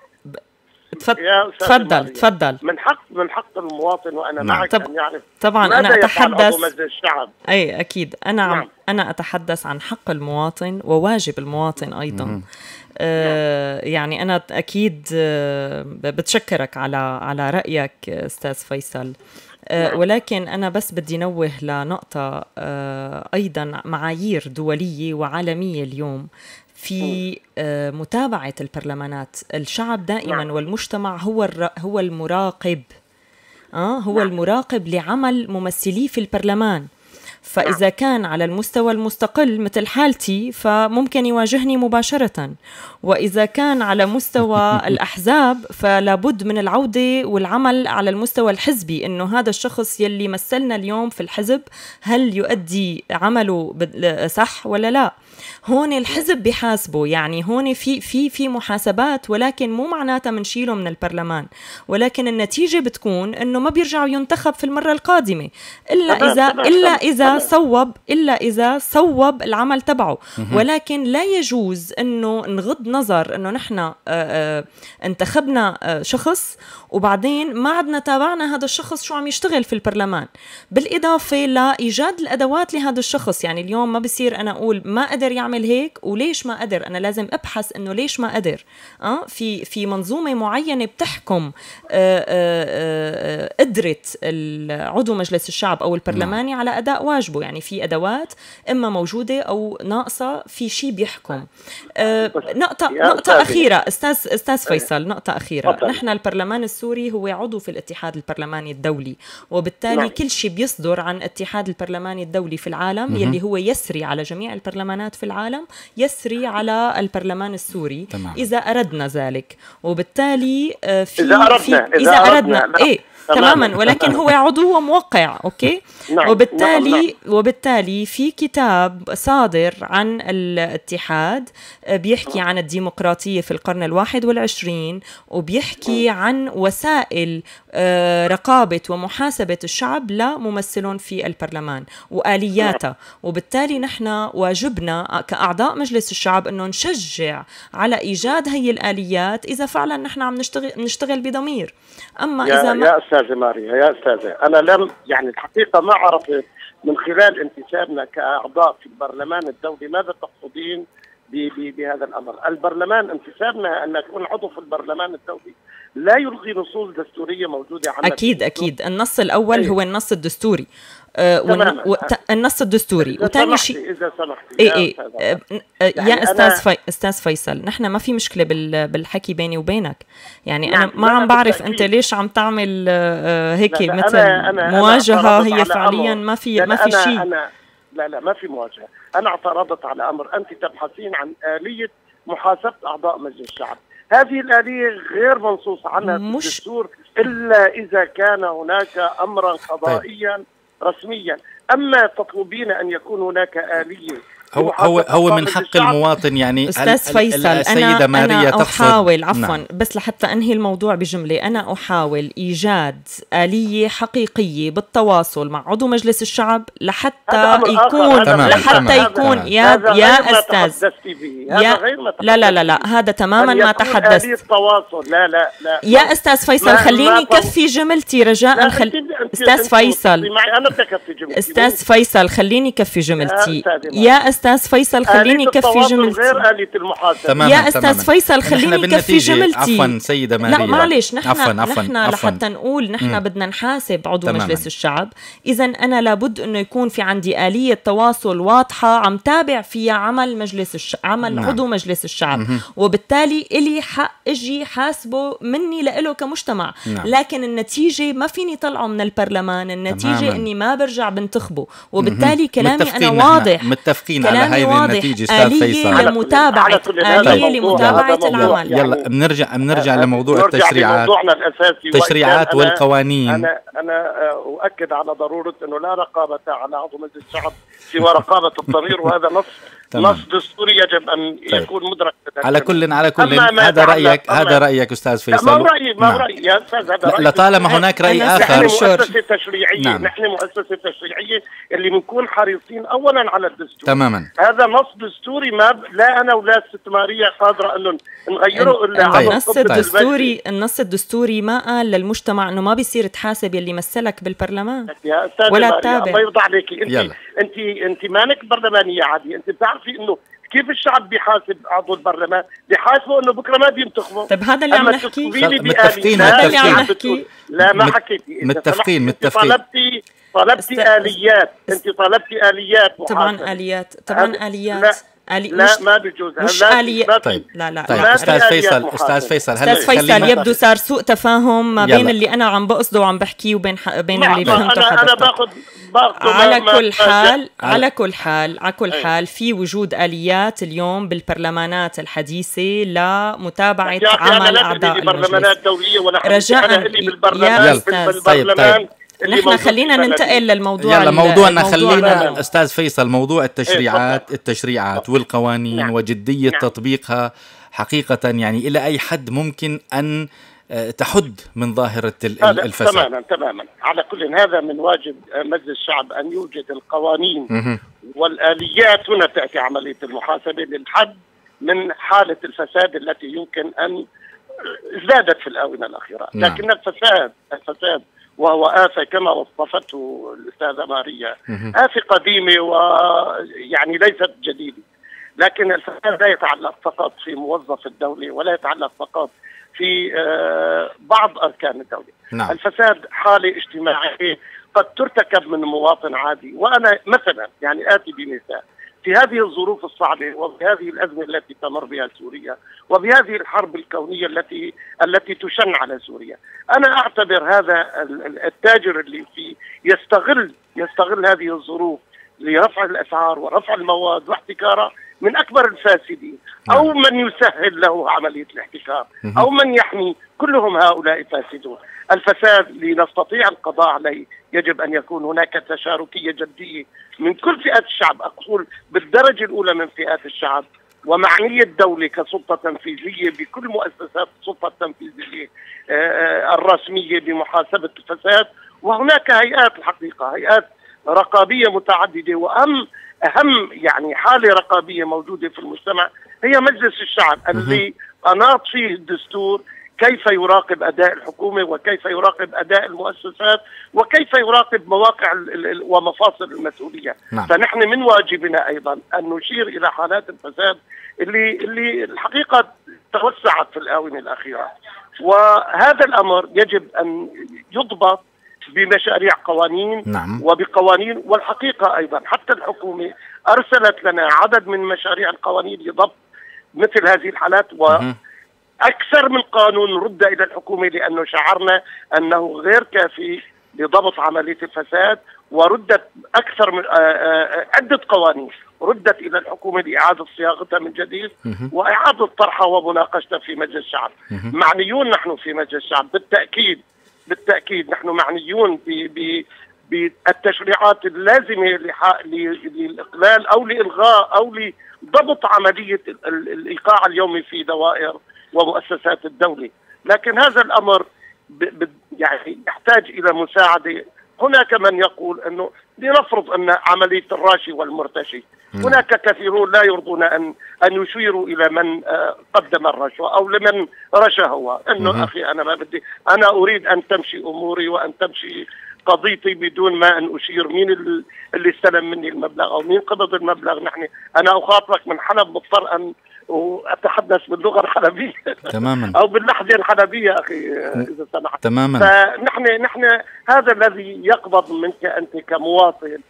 تفضل تفضل. من حق من حق المواطن، وانا نعم. معك ان يعرف طبعا انا اتحدث الشعب. اي اكيد انا نعم. انا اتحدث عن حق المواطن وواجب المواطن ايضا. آه يعني انا اكيد آه بتشكرك على على رايك استاذ فيصل. آه ولكن أنا بس بدي نوه لنقطة آه أيضا معايير دولية وعالمية اليوم في آه متابعة البرلمانات. الشعب دائما والمجتمع هو هو المراقب آه هو المراقب لعمل ممثليه في البرلمان. فإذا كان على المستوى المستقل مثل حالتي فممكن يواجهني مباشرة، وإذا كان على مستوى الأحزاب فلا بد من العودة والعمل على المستوى الحزبي، إنه هذا الشخص يلي مثلنا اليوم في الحزب هل يؤدي عمله صح ولا لا. هون الحزب بيحاسبه، يعني هون في في في محاسبات، ولكن مو معناتها منشيله من البرلمان، ولكن النتيجة بتكون إنه ما بيرجعوا ينتخب في المرة القادمة إلا إذا إلا إذا صوب إلا إذا صوب العمل تبعه. ولكن لا يجوز إنه نغض نظر إنه نحن انتخبنا شخص وبعدين ما عدنا تابعنا هذا الشخص شو عم يشتغل في البرلمان، بالإضافة لإيجاد الأدوات لهذا الشخص. يعني اليوم ما بصير أنا أقول ما قدر يعمل هيك وليش ما قدر، أنا لازم أبحث إنه ليش ما قدر. أه في في منظومة معينة بتحكم قدرة عضو مجلس الشعب أو البرلماني على أداء واجبه. يعني في أدوات إما موجودة أو ناقصة، في شيء بيحكم. أه نقطة نقطة أخيرة أستاذ أستاذ فيصل، نقطة أخيرة. نحن البرلمان السوري هو عضو في الاتحاد البرلماني الدولي، وبالتالي نعم. كل شيء بيصدر عن الاتحاد البرلماني الدولي في العالم يلي هو يسري على جميع البرلمانات في العالم، يسري على البرلمان السوري تمام. إذا أردنا ذلك. وبالتالي في إذا أردنا في إذا, إذا أردنا, أردنا. إيه تماما، ولكن هو عضو وموقع. اوكي. نعم. وبالتالي نعم. نعم. وبالتالي في كتاب صادر عن الاتحاد بيحكي عن الديمقراطية في القرن الواحد والعشرين، وبيحكي عن وسائل رقابة ومحاسبة الشعب لممثلون في البرلمان وآلياتها. وبالتالي نحن واجبنا كأعضاء مجلس الشعب أنه نشجع على إيجاد هي الآليات إذا فعلا نحن عم نشتغل نشتغل بضمير. أما يا إذا ما يا أستاذة ماريا، يا أستاذة، أنا لم يعني الحقيقة ما عرفت من خلال انتسابنا كأعضاء في البرلمان الدولي ماذا تقصدين بهذا الأمر. البرلمان انتسابنا أن نكون عضو في البرلمان الدولي لا يلغي نصوص دستورية موجودة عندنا. أكيد أكيد. النص الأول أيه. هو النص الدستوري. آه والن... و... النص الدستوري. وثاني شيء إذا سمحتي إيه إيه آه يعني يا أستاذ أنا... في... أستاذ فيصل، نحن ما في مشكلة بال... بالحكي بيني وبينك. يعني نعم. أنا ما عم بعرف أنت ليش عم تعمل آه هيك لا لا مثل أنا أنا مواجهة أنا هي فعليا ما في ما في شيء. أنا لا لا ما في مواجهة. أنا اعترضت على أمر أنت تبحثين عن آلية محاسبة أعضاء مجلس الشعب. هذه الآلية غير منصوص عنها في الدستور إلا إذا كان هناك أمرا قضائيا طيب. رسميا. أما تطلبين أن يكون هناك آلية هو هو هو من حق المواطن. يعني أستاذ فيصل، أنا أنا أحاول عفوا نعم. بس لحتى أنهي الموضوع بجملة، أنا أحاول إيجاد آلية حقيقية بالتواصل مع عضو مجلس الشعب لحتى يكون تمام. لحتى تمام. يكون تمام. يا يا أستاذ يا لا لا لا لا هذا تماما ما تحدثت. لا لا لا يا أستاذ فيصل خليني كفي جملتي رجاء. خل... أستاذ فيصل أستاذ فيصل خليني كفي جملتي. يا أستاذ فيصل خليني كفي جملتي. غير آلية المحاسبة. يا أستاذ فيصل خليني كفي جملتي. عفوا سيدة ماريا. لا معلش، نحن عفواً عفواً نحن عفواً. لحتى نقول نحن م. بدنا نحاسب عضو تماماً. مجلس الشعب، إذا أنا لابد إنه يكون في عندي آلية تواصل واضحة عم تابع فيها عمل مجلس الش... عمل نعم. عضو مجلس الشعب. م- وبالتالي إلي حق اجي حاسبه مني لإله كمجتمع. نعم. لكن النتيجة ما فيني طلعه من البرلمان، النتيجة تماماً. إني ما برجع بنتخبه. وبالتالي م- كلامي أنا واضح. متفقين على هذه النتيجة. آلية لمتابعة آلية لمتابعة العمل. يلا بنرجع بنرجع لموضوع التشريعات التشريعات والقوانين. أنا أنا أؤكد على ضرورة أنه لا رقابة على عضو مجلس الشعب سوى رقابة الضمير، وهذا نص نص دستوري يجب أن طيب. يكون مدرك. على كل على كل هذا رأيك هذا رأيك أستاذ فيصل. ما رأيي ما رأيي يا أستاذ، هذا رأيي. لطالما هناك رأي آخر. نحن مؤسسة تشريعية. نعم. نحن مؤسسة تشريعية اللي بنكون حريصين أولا على الدستور. تماما. هذا نص دستوري ما ب... لا أنا ولا الست ماريا قادرة أنه نغيره إلا طيب. النص الدستوري النص الدستوري ما قال للمجتمع إنه ما بيصير تحاسب يلي مثلك بالبرلمان يا أستاذ ولا تتابع. الله يرضى عليكي. أنت يلا. أنت أنت مانك برلمانية عادية. أنت بتعرفي إنه كيف الشعب بيحاسب عضو البرلمان؟ بيحاسبه انه بكره ما بينتخبوا. طيب هذا اللي عم نحكي. متفقين هذا اللي عم نحكي. لا ما حكيتي. متفقين متفقين. طلبتي طلبتي است... آليات. انت طلبتي آليات محاسبة. طبعا آليات طبعا آليات لا, آلي... لا مش... ما بيجوز. مش آليات. طيب لا لا طيب استاذ فيصل استاذ فيصل استاذ فيصل يبدو صار سوء تفاهم ما بين اللي انا عم بقصده وعم بحكيه وبين ح... بين اللي فهمته حضرتك. انا باخذ على كل حال على كل حال على كل حال في وجود آليات اليوم بالبرلمانات الحديثة لمتابعة عمل أعضاء المجلس. رجاء يا أستاذ. طيب طيب نحن خلينا ننتقل للموضوع. يلا موضوعنا خلينا أستاذ فيصل موضوع التشريعات التشريعات والقوانين نعم. وجدية نعم. تطبيقها حقيقة يعني إلى أي حد ممكن أن تحد من ظاهرة الفساد. تماما تماما. على كل هذا من واجب مجلس الشعب أن يوجد القوانين م- والآليات. هنا تأتي عملية المحاسبة للحد من حالة الفساد التي يمكن أن ازدادت في الآونة الأخيرة. نعم. لكن الفساد الفساد وهو آفة كما وصفته الأستاذة ماريا، آفة قديمة ويعني ليست جديدة. لكن الفساد لا يتعلق فقط في موظف الدولة ولا يتعلق فقط في بعض أركان الدولة. نعم. الفساد حالة اجتماعية قد ترتكب من مواطن عادي. وأنا مثلا يعني آتي بمثال في هذه الظروف الصعبة وبهذه الأزمة التي تمر بها سوريا وبهذه الحرب الكونية التي التي تشن على سوريا، أنا أعتبر هذا التاجر اللي فيه يستغل يستغل هذه الظروف لرفع الأسعار ورفع المواد واحتكارها من أكبر الفاسدين، أو من يسهل له عملية الاحتكار أو من يحمي، كلهم هؤلاء فاسدون. الفساد لنستطيع القضاء عليه يجب أن يكون هناك تشاركية جدية من كل فئات الشعب، أقول بالدرجة الأولى من فئات الشعب، ومعنية الدولة كسلطة تنفيذية بكل مؤسسات السلطة التنفيذية الرسمية بمحاسبة الفساد. وهناك هيئات الحقيقة، هيئات رقابية متعددة، وأهم أهم يعني حالة رقابية موجودة في المجتمع هي مجلس الشعب الذي أناط فيه الدستور كيف يراقب أداء الحكومة وكيف يراقب أداء المؤسسات وكيف يراقب مواقع ومفاصل المسؤولية. نعم. فنحن من واجبنا أيضا أن نشير إلى حالات الفساد اللي اللي الحقيقة توسعت في الآونة الأخيرة، وهذا الأمر يجب أن يضبط بمشاريع قوانين. نعم. وبقوانين، والحقيقة أيضا حتى الحكومة أرسلت لنا عدد من مشاريع القوانين لضبط مثل هذه الحالات، وأكثر من قانون رد إلى الحكومة لأنه شعرنا أنه غير كافي لضبط عملية الفساد، وردت أكثر من عدة قوانين ردت إلى الحكومة لإعادة صياغتها من جديد وإعادة طرحها ومناقشتها في مجلس الشعب. معنيون نحن في مجلس الشعب بالتأكيد بالتأكيد نحن معنيون بالتشريعات اللازمة للإقلال أو لإلغاء أو لضبط عملية الإيقاع اليومي في دوائر ومؤسسات الدولة، لكن هذا الأمر يعني يحتاج إلى مساعدة. هناك من يقول أنه لنفرض أن عملية الراشي والمرتشي، هناك كثيرون لا يرضون أن أن يشيروا إلى من قدم الرشوة أو لمن رشى هو، أنه أخي أنا ما بدي، أنا أريد أن تمشي أموري وأن تمشي قضيتي بدون ما أن أشير مين اللي استلم مني المبلغ أو مين قبض المبلغ. نحن أنا أخاطبك من حلب، مضطر أن وأتحدث باللغة الحلبية تماما أو باللهجة الحلبية أخي إذا سمحت. تماما. فنحن نحن هذا الذي يقبض منك أنت كمواطن،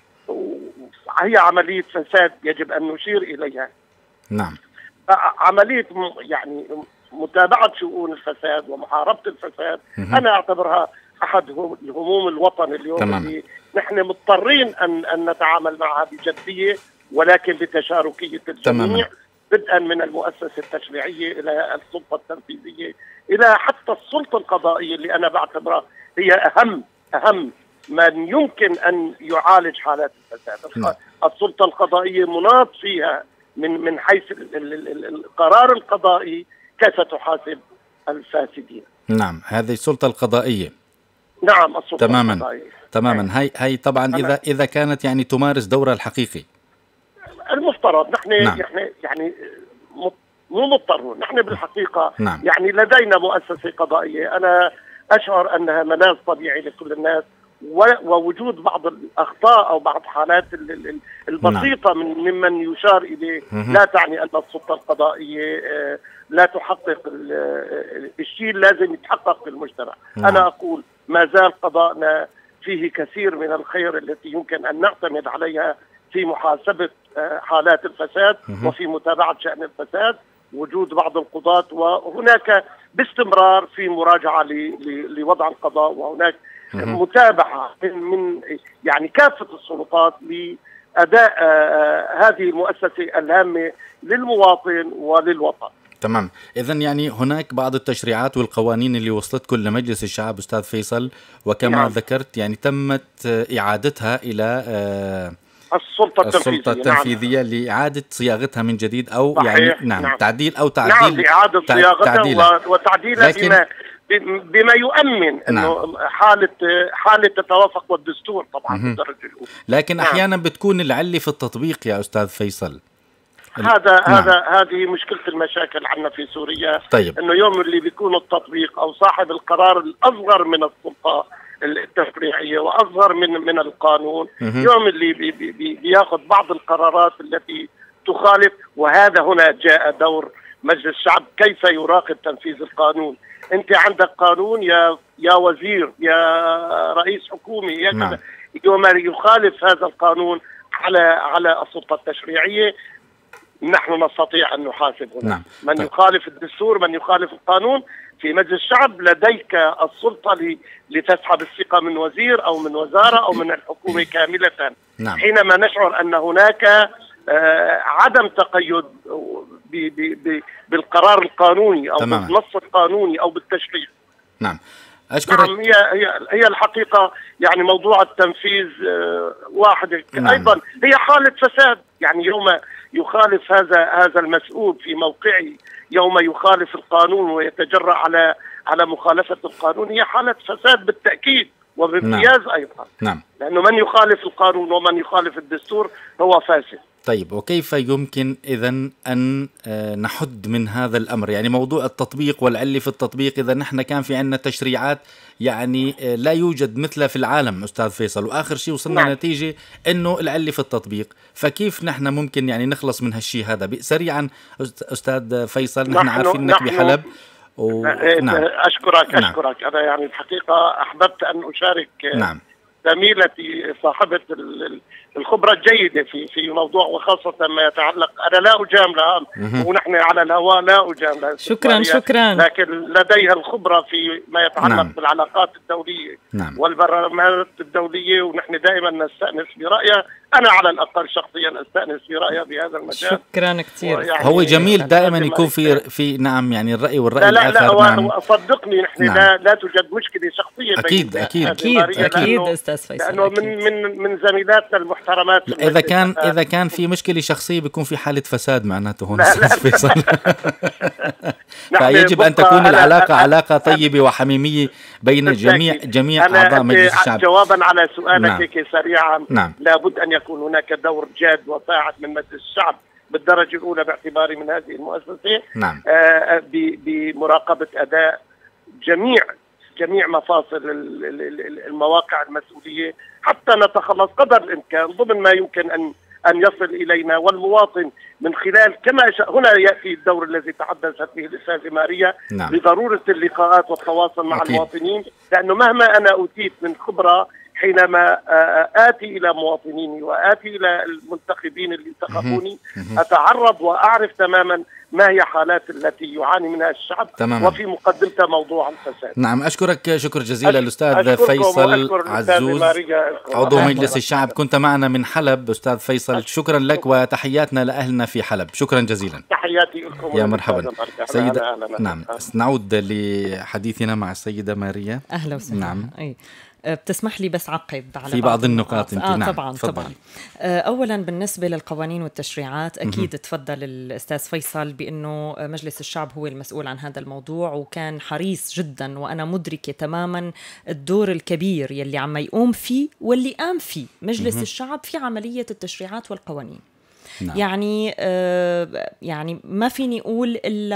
هي عملية فساد يجب أن نشير إليها. نعم. عملية يعني متابعة شؤون الفساد ومحاربة الفساد أنا أعتبرها أحد الهموم الوطن اليوم. تمام. اللي نحن مضطرين أن أن نتعامل معها بجدية ولكن بتشاركية الجميع، بدءا من المؤسسة التشريعية إلى السلطة التنفيذية إلى حتى السلطة القضائية اللي أنا بعتبرها هي أهم أهم من يمكن أن يعالج حالات الفساد. نعم. السلطة القضائية مناط فيها من من حيث القرار القضائي كيف تحاسب الفاسدين. نعم، هذه السلطة القضائية. نعم، السلطة تماما. القضائية. تماما. هي هي طبعا أنا إذا إذا كانت يعني تمارس دورها الحقيقي. المفترض نحن نعم. نحن يعني مو مضطرون، نحن بالحقيقة نعم. يعني لدينا مؤسسة قضائية أنا أشعر أنها ملاذ طبيعي لكل الناس، ووجود بعض الأخطاء أو بعض حالات البسيطة نعم. من ممن يشار إليه لا تعني أن السلطة القضائية لا تحقق الشيء لازم يتحقق في المجتمع. نعم. أنا أقول ما زال قضاءنا فيه كثير من الخير التي يمكن أن نعتمد عليها في محاسبة حالات الفساد وفي متابعة شأن الفساد. وجود بعض القضاة وهناك باستمرار في مراجعة لوضع القضاء، وهناك متابعة من يعني كافة السلطات لأداء هذه المؤسسة الهامة للمواطن وللوطن. تمام. إذن يعني هناك بعض التشريعات والقوانين اللي وصلتكم لمجلس الشعب أستاذ فيصل، وكما نعم. ذكرت يعني تمت إعادتها إلى آه السلطة التنفيذية, السلطة التنفيذية نعم. لإعادة صياغتها من جديد أو صحيح. يعني نعم, نعم تعديل أو تعديل نعم لإعادة صياغتها وتعديلها لكن... بما بما يؤمن انه نعم. حاله حاله تتوافق والدستور طبعا بالدرجه الاولى. لكن نعم. احيانا بتكون العله في التطبيق يا استاذ فيصل. هذا نعم. هذا هذه مشكله المشاكل عندنا في سوريا. طيب. انه يوم اللي بيكون التطبيق او صاحب القرار الاصغر من السلطه التشريعيه واصغر من من القانون مه. يوم اللي بي بي بياخذ بعض القرارات التي تخالف، وهذا هنا جاء دور مجلس الشعب كيف يراقب تنفيذ القانون. انت عندك قانون يا يا وزير يا رئيس حكومي يا نعم. كذا، يوم يخالف هذا القانون على على السلطه التشريعيه نحن نستطيع ان نحاسب هنا. نعم. من طيب. يخالف الدستور، من يخالف القانون في مجلس الشعب لديك السلطه لتسحب الثقه من وزير او من وزاره او من الحكومه كامله. نعم. حينما نشعر ان هناك آه عدم تقيد ب ب ب بالقرار القانوني او تمام. بالنص القانوني او بالتشريع. نعم. أشكرك. نعم، هي هي هي الحقيقة يعني موضوع التنفيذ واحد. نعم. أيضا هي حالة فساد، يعني يوم يخالف هذا هذا المسؤول في موقعه، يوم يخالف القانون ويتجرأ على على مخالفة القانون، هي حالة فساد بالتأكيد وبامتياز. نعم. أيضا نعم، لأنه من يخالف القانون ومن يخالف الدستور هو فاسد. طيب، وكيف يمكن إذن أن نحد من هذا الأمر؟ يعني موضوع التطبيق والعلة في التطبيق، إذا نحن كان في عندنا تشريعات يعني لا يوجد مثلها في العالم أستاذ فيصل، وآخر شيء وصلنا نعم. نتيجة أنه العلة في التطبيق، فكيف نحن ممكن يعني نخلص من هالشيء هذا؟ سريعا أستاذ فيصل، نحن عارفين أنك بحلب و... نعم. أشكرك أشكرك نعم. أنا يعني الحقيقة أحببت أن أشارك نعم. زميلتي صاحبة الخبرة الجيدة في في موضوع، وخاصة ما يتعلق، أنا لا أجاملها ونحن على الهواء لا أجاملها، شكرا شكرا، لكن لديها الخبرة في ما يتعلق نعم. بالعلاقات الدولية نعم. والبرلمانات الدولية، ونحن دائما نستأنس برأيها. أنا على الأقل شخصيا أستأنس برأيها بهذا المجال. شكرا كثير. يعني هو جميل دائما يكون في في نعم يعني الرأي والرأي لا الآخر. لا لا صدقني نحن نعم. لا لا توجد مشكلة شخصية. أكيد أكيد أكيد أكيد أستاذ فيصل، لأنه من من من زميلاتنا المحترمات. إذا كان إذا كان في مشكلة شخصية بيكون في حالة فساد معناته هون أستاذ فيصل. فيجب أن تكون العلاقة علاقة طيبة وحميمية بين جميع جميع أعضاء مجلس الشعب. جوابا على سؤالك نعم. هيك سريعا نعم. لابد أن يكون هناك دور جاد وفاعل من مجلس الشعب بالدرجة الأولى باعتباري من هذه المؤسسة نعم. آه بمراقبة أداء جميع جميع مفاصل المواقع المسؤولية، حتى نتخلص قدر الإمكان ضمن ما يمكن أن أن يصل إلينا، والمواطن من خلال كما هنا يأتي الدور الذي تحدثت به الأستاذة ماريا نعم. بضرورة اللقاءات والتواصل مع أكيد. المواطنين، لأنه مهما أنا أوتيت من خبرة حينما آتي إلى مواطنيني وآتي إلى المنتخبين اللي انتخبوني أتعرض وأعرف تماما ما هي حالات التي يعاني منها الشعب تماما. وفي مقدمتها موضوع الفساد. نعم، أشكرك شكر جزيلا الأستاذ فيصل عزوز عضو مجلس الشعب، كنت معنا من حلب أستاذ فيصل. أشكرك. شكرا لك وتحياتنا لأهلنا في حلب، شكرا جزيلا. تحياتي لكم يا مرحبا سيدة. نعم، نعود لحديثنا مع السيدة ماريا. أهلا وسهلا. نعم. أي. بتسمح لي بس عقب على في بعض النقاط. آه نعم. طبعا فضل. طبعا اولا بالنسبه للقوانين والتشريعات اكيد م- تفضل الاستاذ فيصل بانه مجلس الشعب هو المسؤول عن هذا الموضوع، وكان حريص جدا، وانا مدركه تماما الدور الكبير يلي عم يقوم فيه واللي قام فيه مجلس م- الشعب في عمليه التشريعات والقوانين. نعم. يعني آه يعني ما فيني اقول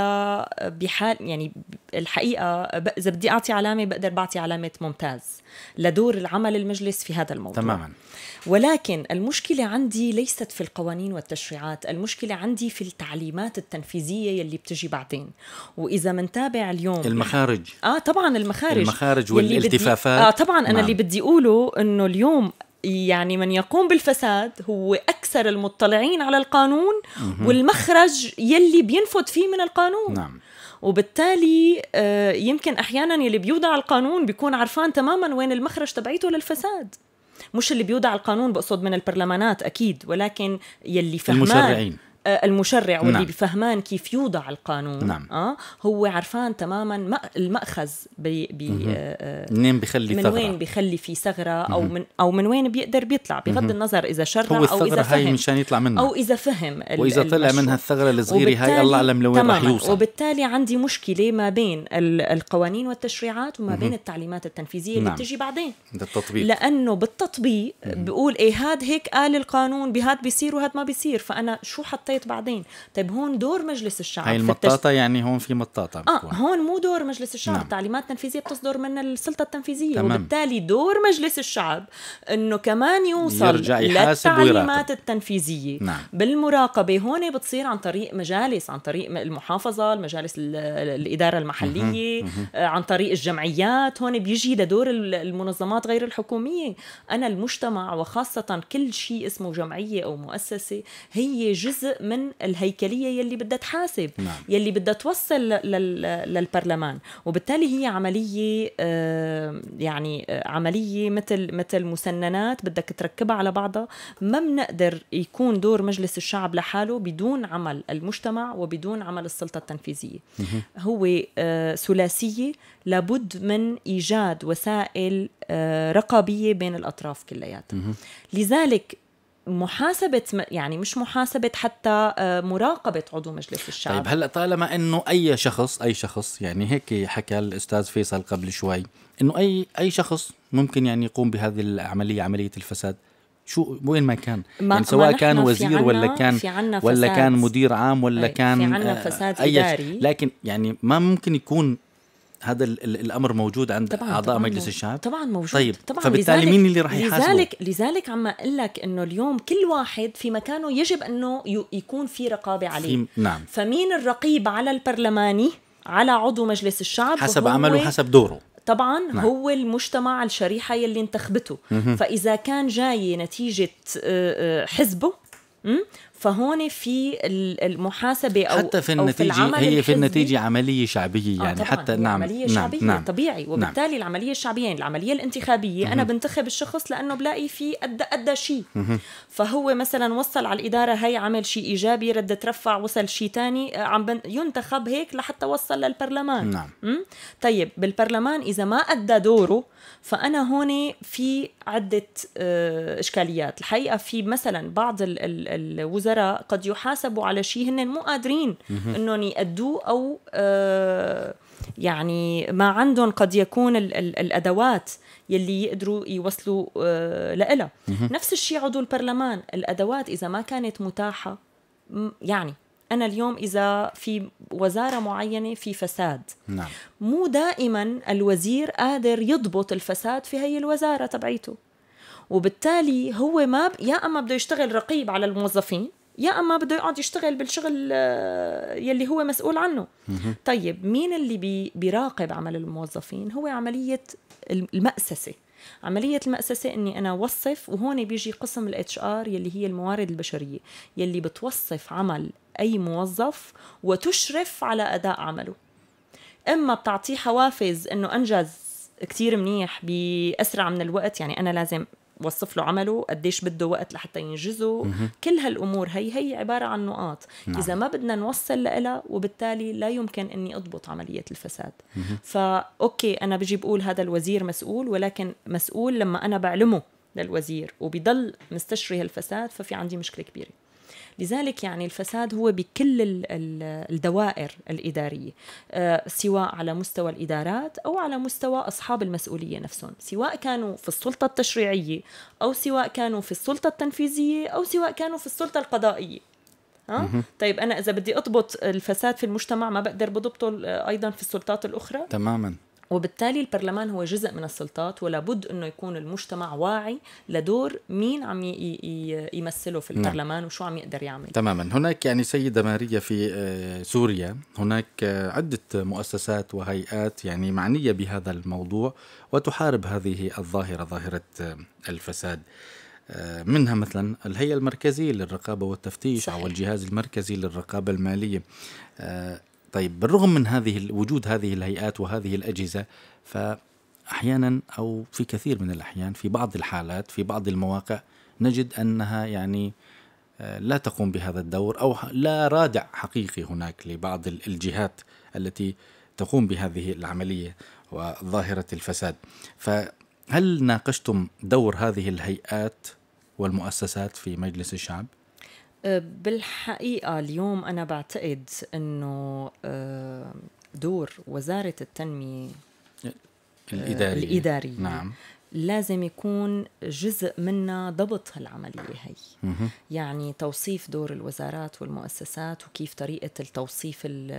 الا بحال، يعني الحقيقه اذا بدي اعطي علامه بقدر بعطي علامه ممتاز لدور العمل المجلس في هذا الموضوع تماما. ولكن المشكله عندي ليست في القوانين والتشريعات، المشكله عندي في التعليمات التنفيذيه يلي بتجي بعدين. واذا منتابع اليوم المخارج اه طبعا المخارج المخارج والالتفافات بدي... اه طبعا انا نعم. اللي بدي اقوله انه اليوم يعني من يقوم بالفساد هو أكثر المطلعين على القانون م-م. والمخرج يلي بينفذ فيه من القانون. نعم. وبالتالي آه يمكن أحيانا يلي بيوضع القانون بيكون عرفان تماما وين المخرج تبعيته للفساد، مش اللي بيوضع القانون بقصد من البرلمانات أكيد، ولكن يلي فهمان المشرعين المشرع واللي نعم. بفهمان كيف يوضع القانون نعم. آه هو عرفان تماما المأخذ بي بي آه منين بيخلي من ثغرة، وين بيخلي في ثغرة أو من أو من وين بيقدر بيطلع، بغض النظر إذا شرع هو أو إذا فهم هاي مشان يطلع منها أو إذا فهم وإذا طلع منها الثغرة الصغيرة هاي الله أعلم لوين راح يوصل. وبالتالي عندي مشكلة ما بين القوانين والتشريعات وما بين التعليمات التنفيذية اللي نعم. بتجي بعدين التطبيق، لأنه بالتطبيق بقول إيه هاد هيك قال القانون بهاد بيصير وهاد ما بيصير، فأنا شو حطيت بعدين؟ طيب هون دور مجلس الشعب هاي المطاطة التش... يعني هون في مطاطة آه هون مو دور مجلس الشعب. نعم. تعليمات تنفيذية بتصدر من السلطة التنفيذية. تمام. وبالتالي دور مجلس الشعب انه كمان يوصل يرجع يحاسب للتعليمات ويراقب. التنفيذية. نعم. بالمراقبة هون بتصير عن طريق مجالس، عن طريق المحافظة، المجالس الإدارة المحلية، عن طريق الجمعيات، هون بيجي لدور المنظمات غير الحكومية. أنا المجتمع وخاصة كل شيء اسمه جمعية أو مؤسسة هي جزء جزء من الهيكلية يلي بدها تحاسب، نعم. يلي بدها توصل للبرلمان. وبالتالي هي عملية يعني عملية مثل مثل مسننات بدك تركبها على بعضها. ما بنقدر يكون دور مجلس الشعب لحاله بدون عمل المجتمع وبدون عمل السلطة التنفيذية. هو ثلاثية، لابد من إيجاد وسائل رقابية بين الأطراف كلياتها. لذلك محاسبة، يعني مش محاسبة، حتى مراقبة عضو مجلس الشعب. طيب هلأ طالما أنه أي شخص أي شخص يعني هيك حكى الأستاذ فيصل قبل شوي أنه أي أي شخص ممكن يعني يقوم بهذه العملية، عملية الفساد، شو وين ما كان، ما يعني سواء كان وزير ولا كان ولا كان مدير عام ولا كان في عنا فساد أي إداري. لكن يعني ما ممكن يكون هذا الأمر موجود عند طبعاً أعضاء طبعاً مجلس الشعب؟ طبعا موجود. طيب طبعاً فبالتالي مين اللي راح يحاسبه؟ لذلك لذلك عم أقول لك إنه اليوم كل واحد في مكانه يجب إنه يكون في رقابة عليه. في نعم. فمين الرقيب على البرلماني على عضو مجلس الشعب؟ حسب عمله حسب دوره. طبعا نعم. هو المجتمع، الشريحة يلي انتخبته. فإذا كان جاي نتيجة حزبه فهون في المحاسبة أو حتى في النتيجة، أو في العمل هي الحزبي. في النتيجة عملية شعبية يعني. آه حتى نعم عملية نعم شعبية نعم طبيعي. وبالتالي نعم. العملية الشعبية يعني العملية الانتخابية مم. أنا بنتخب الشخص لأنه بلاقي فيه أدى أدى شيء، فهو مثلا وصل على الإدارة هاي عمل شيء إيجابي، رد ترفع وصل شيء تاني، عم ينتخب هيك لحتى وصل للبرلمان. نعم. مم؟ طيب بالبرلمان إذا ما أدى دوره فأنا هون في عدة إشكاليات. الحقيقة في مثلا بعض ال ال الوزراء قد يحاسبوا على شيء هن مو قادرين إنهم يأدوه، أو يعني ما عندهم قد يكون ال ال الأدوات يلي يقدروا يوصلوا لإلها. نفس الشيء عضو البرلمان، الأدوات إذا ما كانت متاحة. يعني أنا اليوم إذا في وزارة معينة في فساد، نعم. مو دائما الوزير قادر يضبط الفساد في هي الوزارة تبعيته، وبالتالي هو ما ب... يا أما بده يشتغل رقيب على الموظفين، يا أما بده يقعد يشتغل بالشغل يلي هو مسؤول عنه. طيب مين اللي بي... بيراقب عمل الموظفين؟ هو عملية المأسسة. عملية المأسسة إني أنا وصف، وهون بيجي قسم الاتش ار يلي هي الموارد البشرية يلي بتوصف عمل أي موظف وتشرف على أداء عمله. إما بتعطيه حوافز إنه أنجز كتير منيح بأسرع من الوقت، يعني أنا لازم وصف له عمله قديش بده وقت لحتى ينجزه. كل هالأمور هي هي عبارة عن نقاط. نعم. إذا ما بدنا نوصل لها، وبالتالي لا يمكن أني أضبط عملية الفساد. فأوكي أنا بجي بقول هذا الوزير مسؤول، ولكن مسؤول لما أنا بعلمه للوزير وبيضل مستشري هالفساد، ففي عندي مشكلة كبيرة. لذلك يعني الفساد هو بكل الدوائر الإدارية، سواء على مستوى الإدارات أو على مستوى أصحاب المسؤولية نفسهم، سواء كانوا في السلطة التشريعية أو سواء كانوا في السلطة التنفيذية أو سواء كانوا في السلطة القضائية. ها؟ طيب أنا إذا بدي أضبط الفساد في المجتمع ما بقدر بضبطه أيضا في السلطات الأخرى؟ تماما. وبالتالي البرلمان هو جزء من السلطات، ولا بد أنه يكون المجتمع واعي لدور مين عم يمثله في البرلمان. نعم. وشو عم يقدر يعمل. تماما. هناك يعني سيدة ماريا في سوريا هناك عدة مؤسسات وهيئات يعني معنية بهذا الموضوع وتحارب هذه الظاهرة، ظاهرة الفساد. منها مثلا الهيئة المركزية للرقابة والتفتيش. صحيح. أو الجهاز المركزي للرقابة المالية. طيب بالرغم من هذه وجود هذه الهيئات وهذه الأجهزة، فأحيانا أو في كثير من الأحيان في بعض الحالات في بعض المواقع نجد أنها يعني لا تقوم بهذا الدور، أو لا رادع حقيقي هناك لبعض الجهات التي تقوم بهذه العملية وظاهرة الفساد. فهل ناقشتم دور هذه الهيئات والمؤسسات في مجلس الشعب؟ بالحقيقة اليوم أنا بعتقد أنه دور وزارة التنمية الإدارية, الإدارية نعم. لازم يكون جزء منا ضبط هالعملية هي. مه. يعني توصيف دور الوزارات والمؤسسات وكيف طريقة التوصيف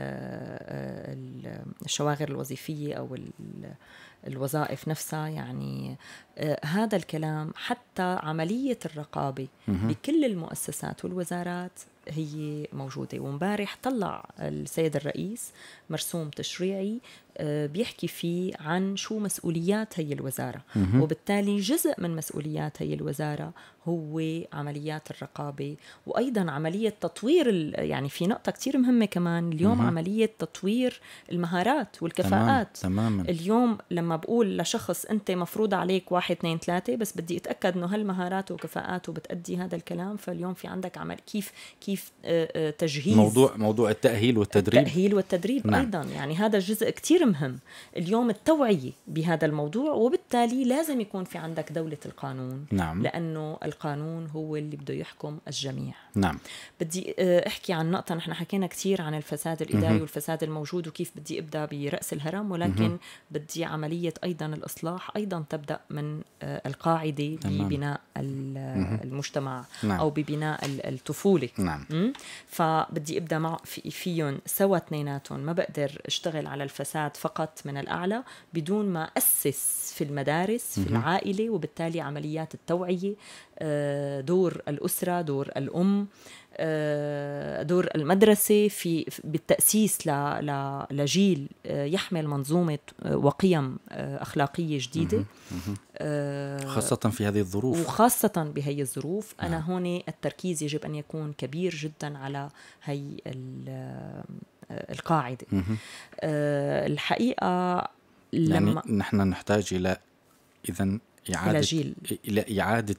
الشواغر الوظيفية أو الوظائف نفسها. يعني آه هذا الكلام حتى عملية الرقابة مه. بكل المؤسسات والوزارات هي موجودة. ومبارح طلع السيد الرئيس مرسوم تشريعي بيحكي فيه عن شو مسؤوليات هي الوزارة، وبالتالي جزء من مسؤوليات هي الوزارة هو عمليات الرقابة، وأيضا عملية تطوير. يعني في نقطة كتير مهمة كمان اليوم، مه. عملية تطوير المهارات والكفاءات. تمام. اليوم لما بقول لشخص أنت مفروض عليك واحد اثنين ثلاثة، بس بدي أتأكد أنه هالمهارات وكفاءاته بتأدي هذا الكلام، فاليوم في عندك عمل كيف كيف تجهيز موضوع موضوع التأهيل والتدريب. التأهيل والتدريب نعم. أيضا يعني هذا جزء كتير مهم اليوم، التوعية بهذا الموضوع، وبالتالي لازم يكون في عندك دولة القانون. نعم. لأنه القانون هو اللي بده يحكم الجميع. نعم. بدي أحكي عن نقطة، نحن حكينا كتير عن الفساد الإداري والفساد الموجود وكيف بدي أبدأ برأس الهرم، ولكن مه. بدي عملية أيضا الإصلاح أيضا تبدأ من القاعدة ببناء المجتمع نعم. أو ببناء الطفولة. نعم. فبدي أبدأ مع في فيهم سوا اثنيناتهم. ما بقدر أشتغل على الفساد فقط من الأعلى بدون ما أسس في المدارس في العائلة، وبالتالي عمليات التوعية، دور الأسرة، دور الأم، دور المدرسة في بالتأسيس لجيل يحمل منظومة وقيم أخلاقية جديدة، خاصة في هذه الظروف. وخاصة بهي الظروف أنا هون التركيز يجب أن يكون كبير جدا على هي القاعدة. الحقيقة لما يعني نحن نحتاج إلى إذن إعادة جيل. إلى إعادة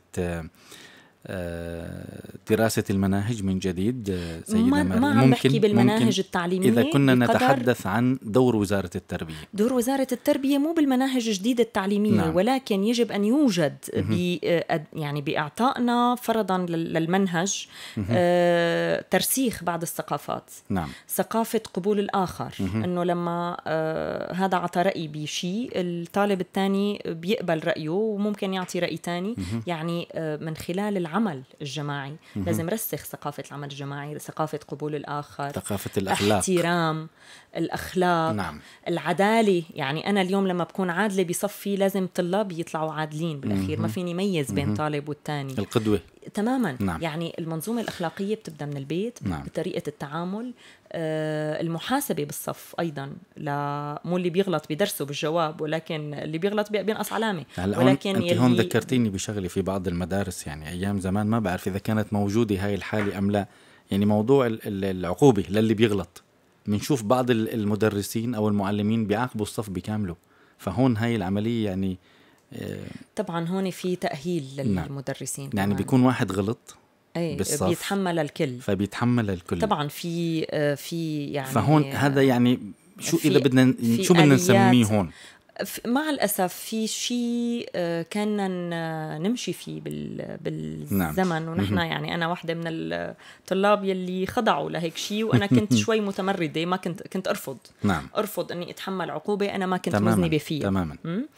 دراسة المناهج من جديد. سيدة ما, ما عم بحكي بالمناهج التعليمية، إذا كنا نتحدث عن دور وزارة التربية. دور وزارة التربية مو بالمناهج الجديدة التعليمية نعم. ولكن يجب أن يوجد ب يعني بإعطائنا فرضا للمنهج آه ترسيخ بعض الثقافات نعم. ثقافة قبول الآخر، إنه لما آه هذا عطى رأي بشيء الطالب الثاني بيقبل رأيه وممكن يعطي رأي تاني. يعني آه من خلال العمل الجماعي مه. لازم رسخ ثقافة العمل الجماعي، ثقافة قبول الآخر، ثقافة الأخلاق، احترام الأخلاق نعم. العدالة. يعني أنا اليوم لما بكون عادلة بصفي لازم طلابي يطلعوا عادلين بالأخير، ما فيني ميز بين مه. طالب والتاني. القدوة تماما نعم. يعني المنظومة الأخلاقية بتبدأ من البيت نعم. بطريقة التعامل، آه المحاسبة بالصف أيضا، لا مو اللي بيغلط بيدرسه بالجواب، ولكن اللي بيغلط بينقص علامة. ولكن أنت هون ذكرتيني بشغلة في بعض المدارس، يعني أيام زمان ما بعرف إذا كانت موجودة هاي الحالة أم لا، يعني موضوع العقوبة للي بيغلط. بنشوف بعض المدرسين أو المعلمين بيعاقبوا الصف بكامله، فهون هاي العملية يعني طبعا هون في تأهيل للمدرسين نعم. يعني بيكون واحد غلط أي بيتحمل الكل، فبيتحمل الكل طبعا في في يعني فهون هذا يعني شو إذا بدنا شو بدنا نسميه هون. مع الأسف في شيء كنا نمشي فيه بالزمن نعم. ونحن يعني أنا واحدة من الطلاب يلي خضعوا لهيك شيء، وأنا كنت شوي متمردة، ما كنت كنت أرفض نعم. أرفض أني أتحمل عقوبة أنا ما كنت مذنبة فيها تماما.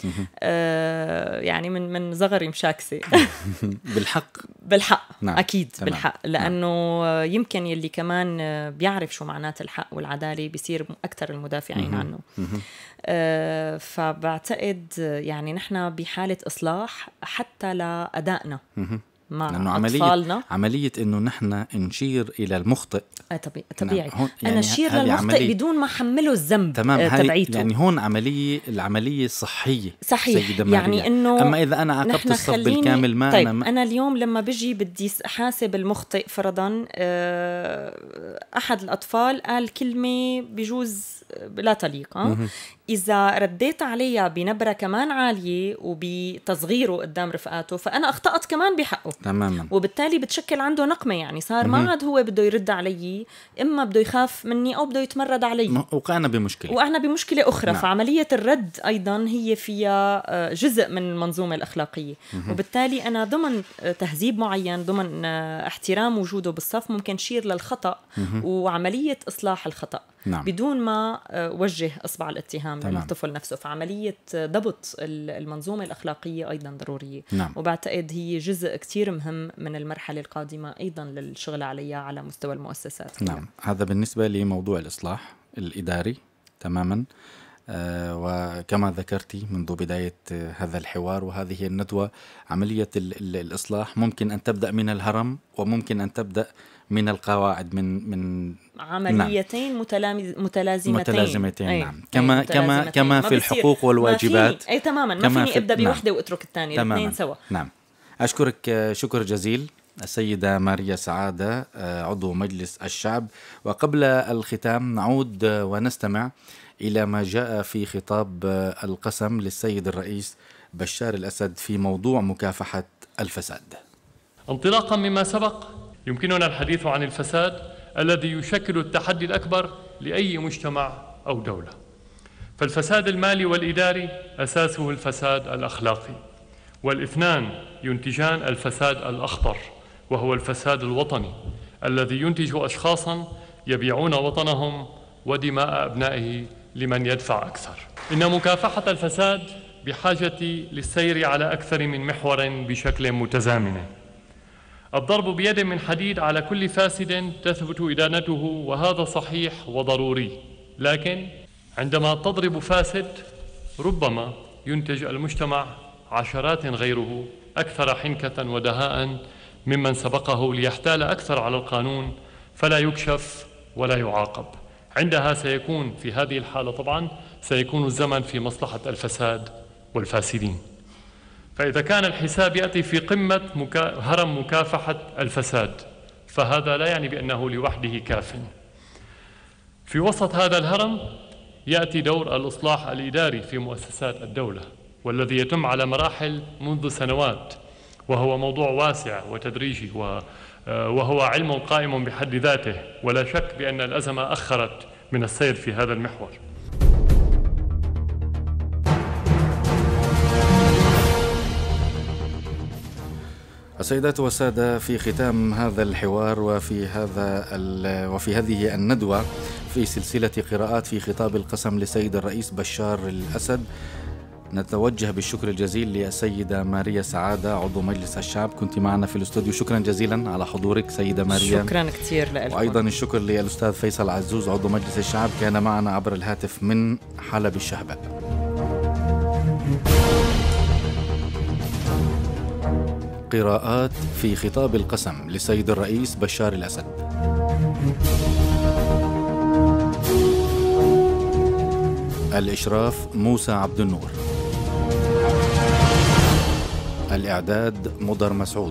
آه يعني من من صغري مشاكسة بالحق بالحق نعم. أكيد تمام. بالحق لأنه نعم. يمكن يلي كمان بيعرف شو معنات الحق والعدالة بيصير أكثر المدافعين مه. عنه. آه فبعتقد يعني نحن بحالة إصلاح حتى لأدائنا مع عملية أطفالنا. عملية إنه نحن نشير إلى المخطئ طبيعي, طبيعي. نعم. يعني أنا أشير للمخطئ بدون ما حمله الذنب تبعيته. يعني هون عملية العملية صحية صحيح يعني إنه أما إذا أنا عاقبت الصف بالكامل ما طيب أنا ما أنا اليوم لما بجي بدي أحاسب المخطئ فرضا أحد الأطفال قال كلمة بجوز لا تليق، إذا رديت عليها بنبرة كمان عالية وبتصغيره قدام رفقاته فأنا أخطأت كمان بحقه تماما، وبالتالي بتشكل عنده نقمة. يعني صار ما عاد هو بده يرد علي، إما بده يخاف مني أو بده يتمرد علي، وقعنا بمشكلة وقعنا بمشكلة أخرى. نعم. فعملية الرد أيضا هي فيها جزء من المنظومة الأخلاقية، وبالتالي أنا ضمن تهذيب معين ضمن احترام وجوده بالصف ممكن شير للخطأ وعملية إصلاح الخطأ نعم. بدون ما وجه أصبع الاتهام تمام. للطفل نفسه. فعملية ضبط المنظومة الأخلاقية أيضا ضرورية نعم. وبعتقد هي جزء كتير مهم من المرحلة القادمة أيضا للشغل عليها على مستوى المؤسسات. نعم. هذا بالنسبة لموضوع الإصلاح الإداري تماما. وكما ذكرتي منذ بداية هذا الحوار وهذه الندوة، عملية الإصلاح ممكن أن تبدأ من الهرم وممكن أن تبدأ من القواعد، من من عمليتين نعم. متلازمتين متلازمتين أي. نعم كما أي كما كما في الحقوق والواجبات اي تماما، ما فيني ابدا بوحده نعم. واترك الثانيه، الاثنين سوا. نعم. اشكرك شكر جزيل السيدة ماريا سعادة عضو مجلس الشعب. وقبل الختام نعود ونستمع إلى ما جاء في خطاب القسم للسيد الرئيس بشار الأسد في موضوع مكافحة الفساد. انطلاقا مما سبق، يمكننا الحديث عن الفساد الذي يشكل التحدي الأكبر لأي مجتمع أو دولة. فالفساد المالي والإداري أساسه الفساد الأخلاقي، والاثنان ينتجان الفساد الأخطر وهو الفساد الوطني الذي ينتج أشخاصا يبيعون وطنهم ودماء أبنائه لمن يدفع أكثر. إن مكافحة الفساد بحاجة للسير على أكثر من محور بشكل متزامن. الضرب بيد من حديد على كل فاسد تثبت إدانته، وهذا صحيح وضروري، لكن عندما تضرب فاسد ربما ينتج المجتمع عشرات غيره أكثر حنكة ودهاء ممن سبقه ليحتال أكثر على القانون فلا يكشف ولا يعاقب. عندها سيكون في هذه الحالة طبعا سيكون الزمن في مصلحة الفساد والفاسدين. فإذا كان الحساب يأتي في قمة مكا... هرم مكافحة الفساد، فهذا لا يعني بأنه لوحده كاف. في وسط هذا الهرم يأتي دور الإصلاح الإداري في مؤسسات الدولة، والذي يتم على مراحل منذ سنوات، وهو موضوع واسع وتدريجي وهو علم قائم بحد ذاته، ولا شك بأن الأزمة أخرت من السير في هذا المحور. السيدات والسادة، في ختام هذا الحوار وفي هذا وفي هذه الندوة في سلسلة قراءات في خطاب القسم للسيد الرئيس بشار الأسد، نتوجه بالشكر الجزيل للسيدة ماريا سعادة عضو مجلس الشعب، كنت معنا في الاستوديو. شكرا جزيلا على حضورك سيدة ماريا. شكرا كثير لك. وأيضا الشكر للأستاذ فيصل عزوز عضو مجلس الشعب، كان معنا عبر الهاتف من حلب الشهباء. قراءات في خطاب القسم للسيد الرئيس بشار الأسد. الإشراف موسى عبد النور. الإعداد مضر مسعود.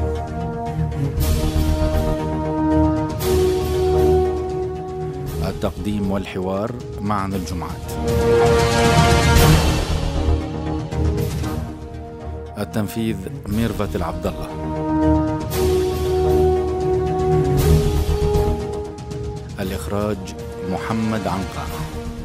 التقديم والحوار معن الجمعات. التنفيذ ميرفت العبد الله. الإخراج محمد عنقا.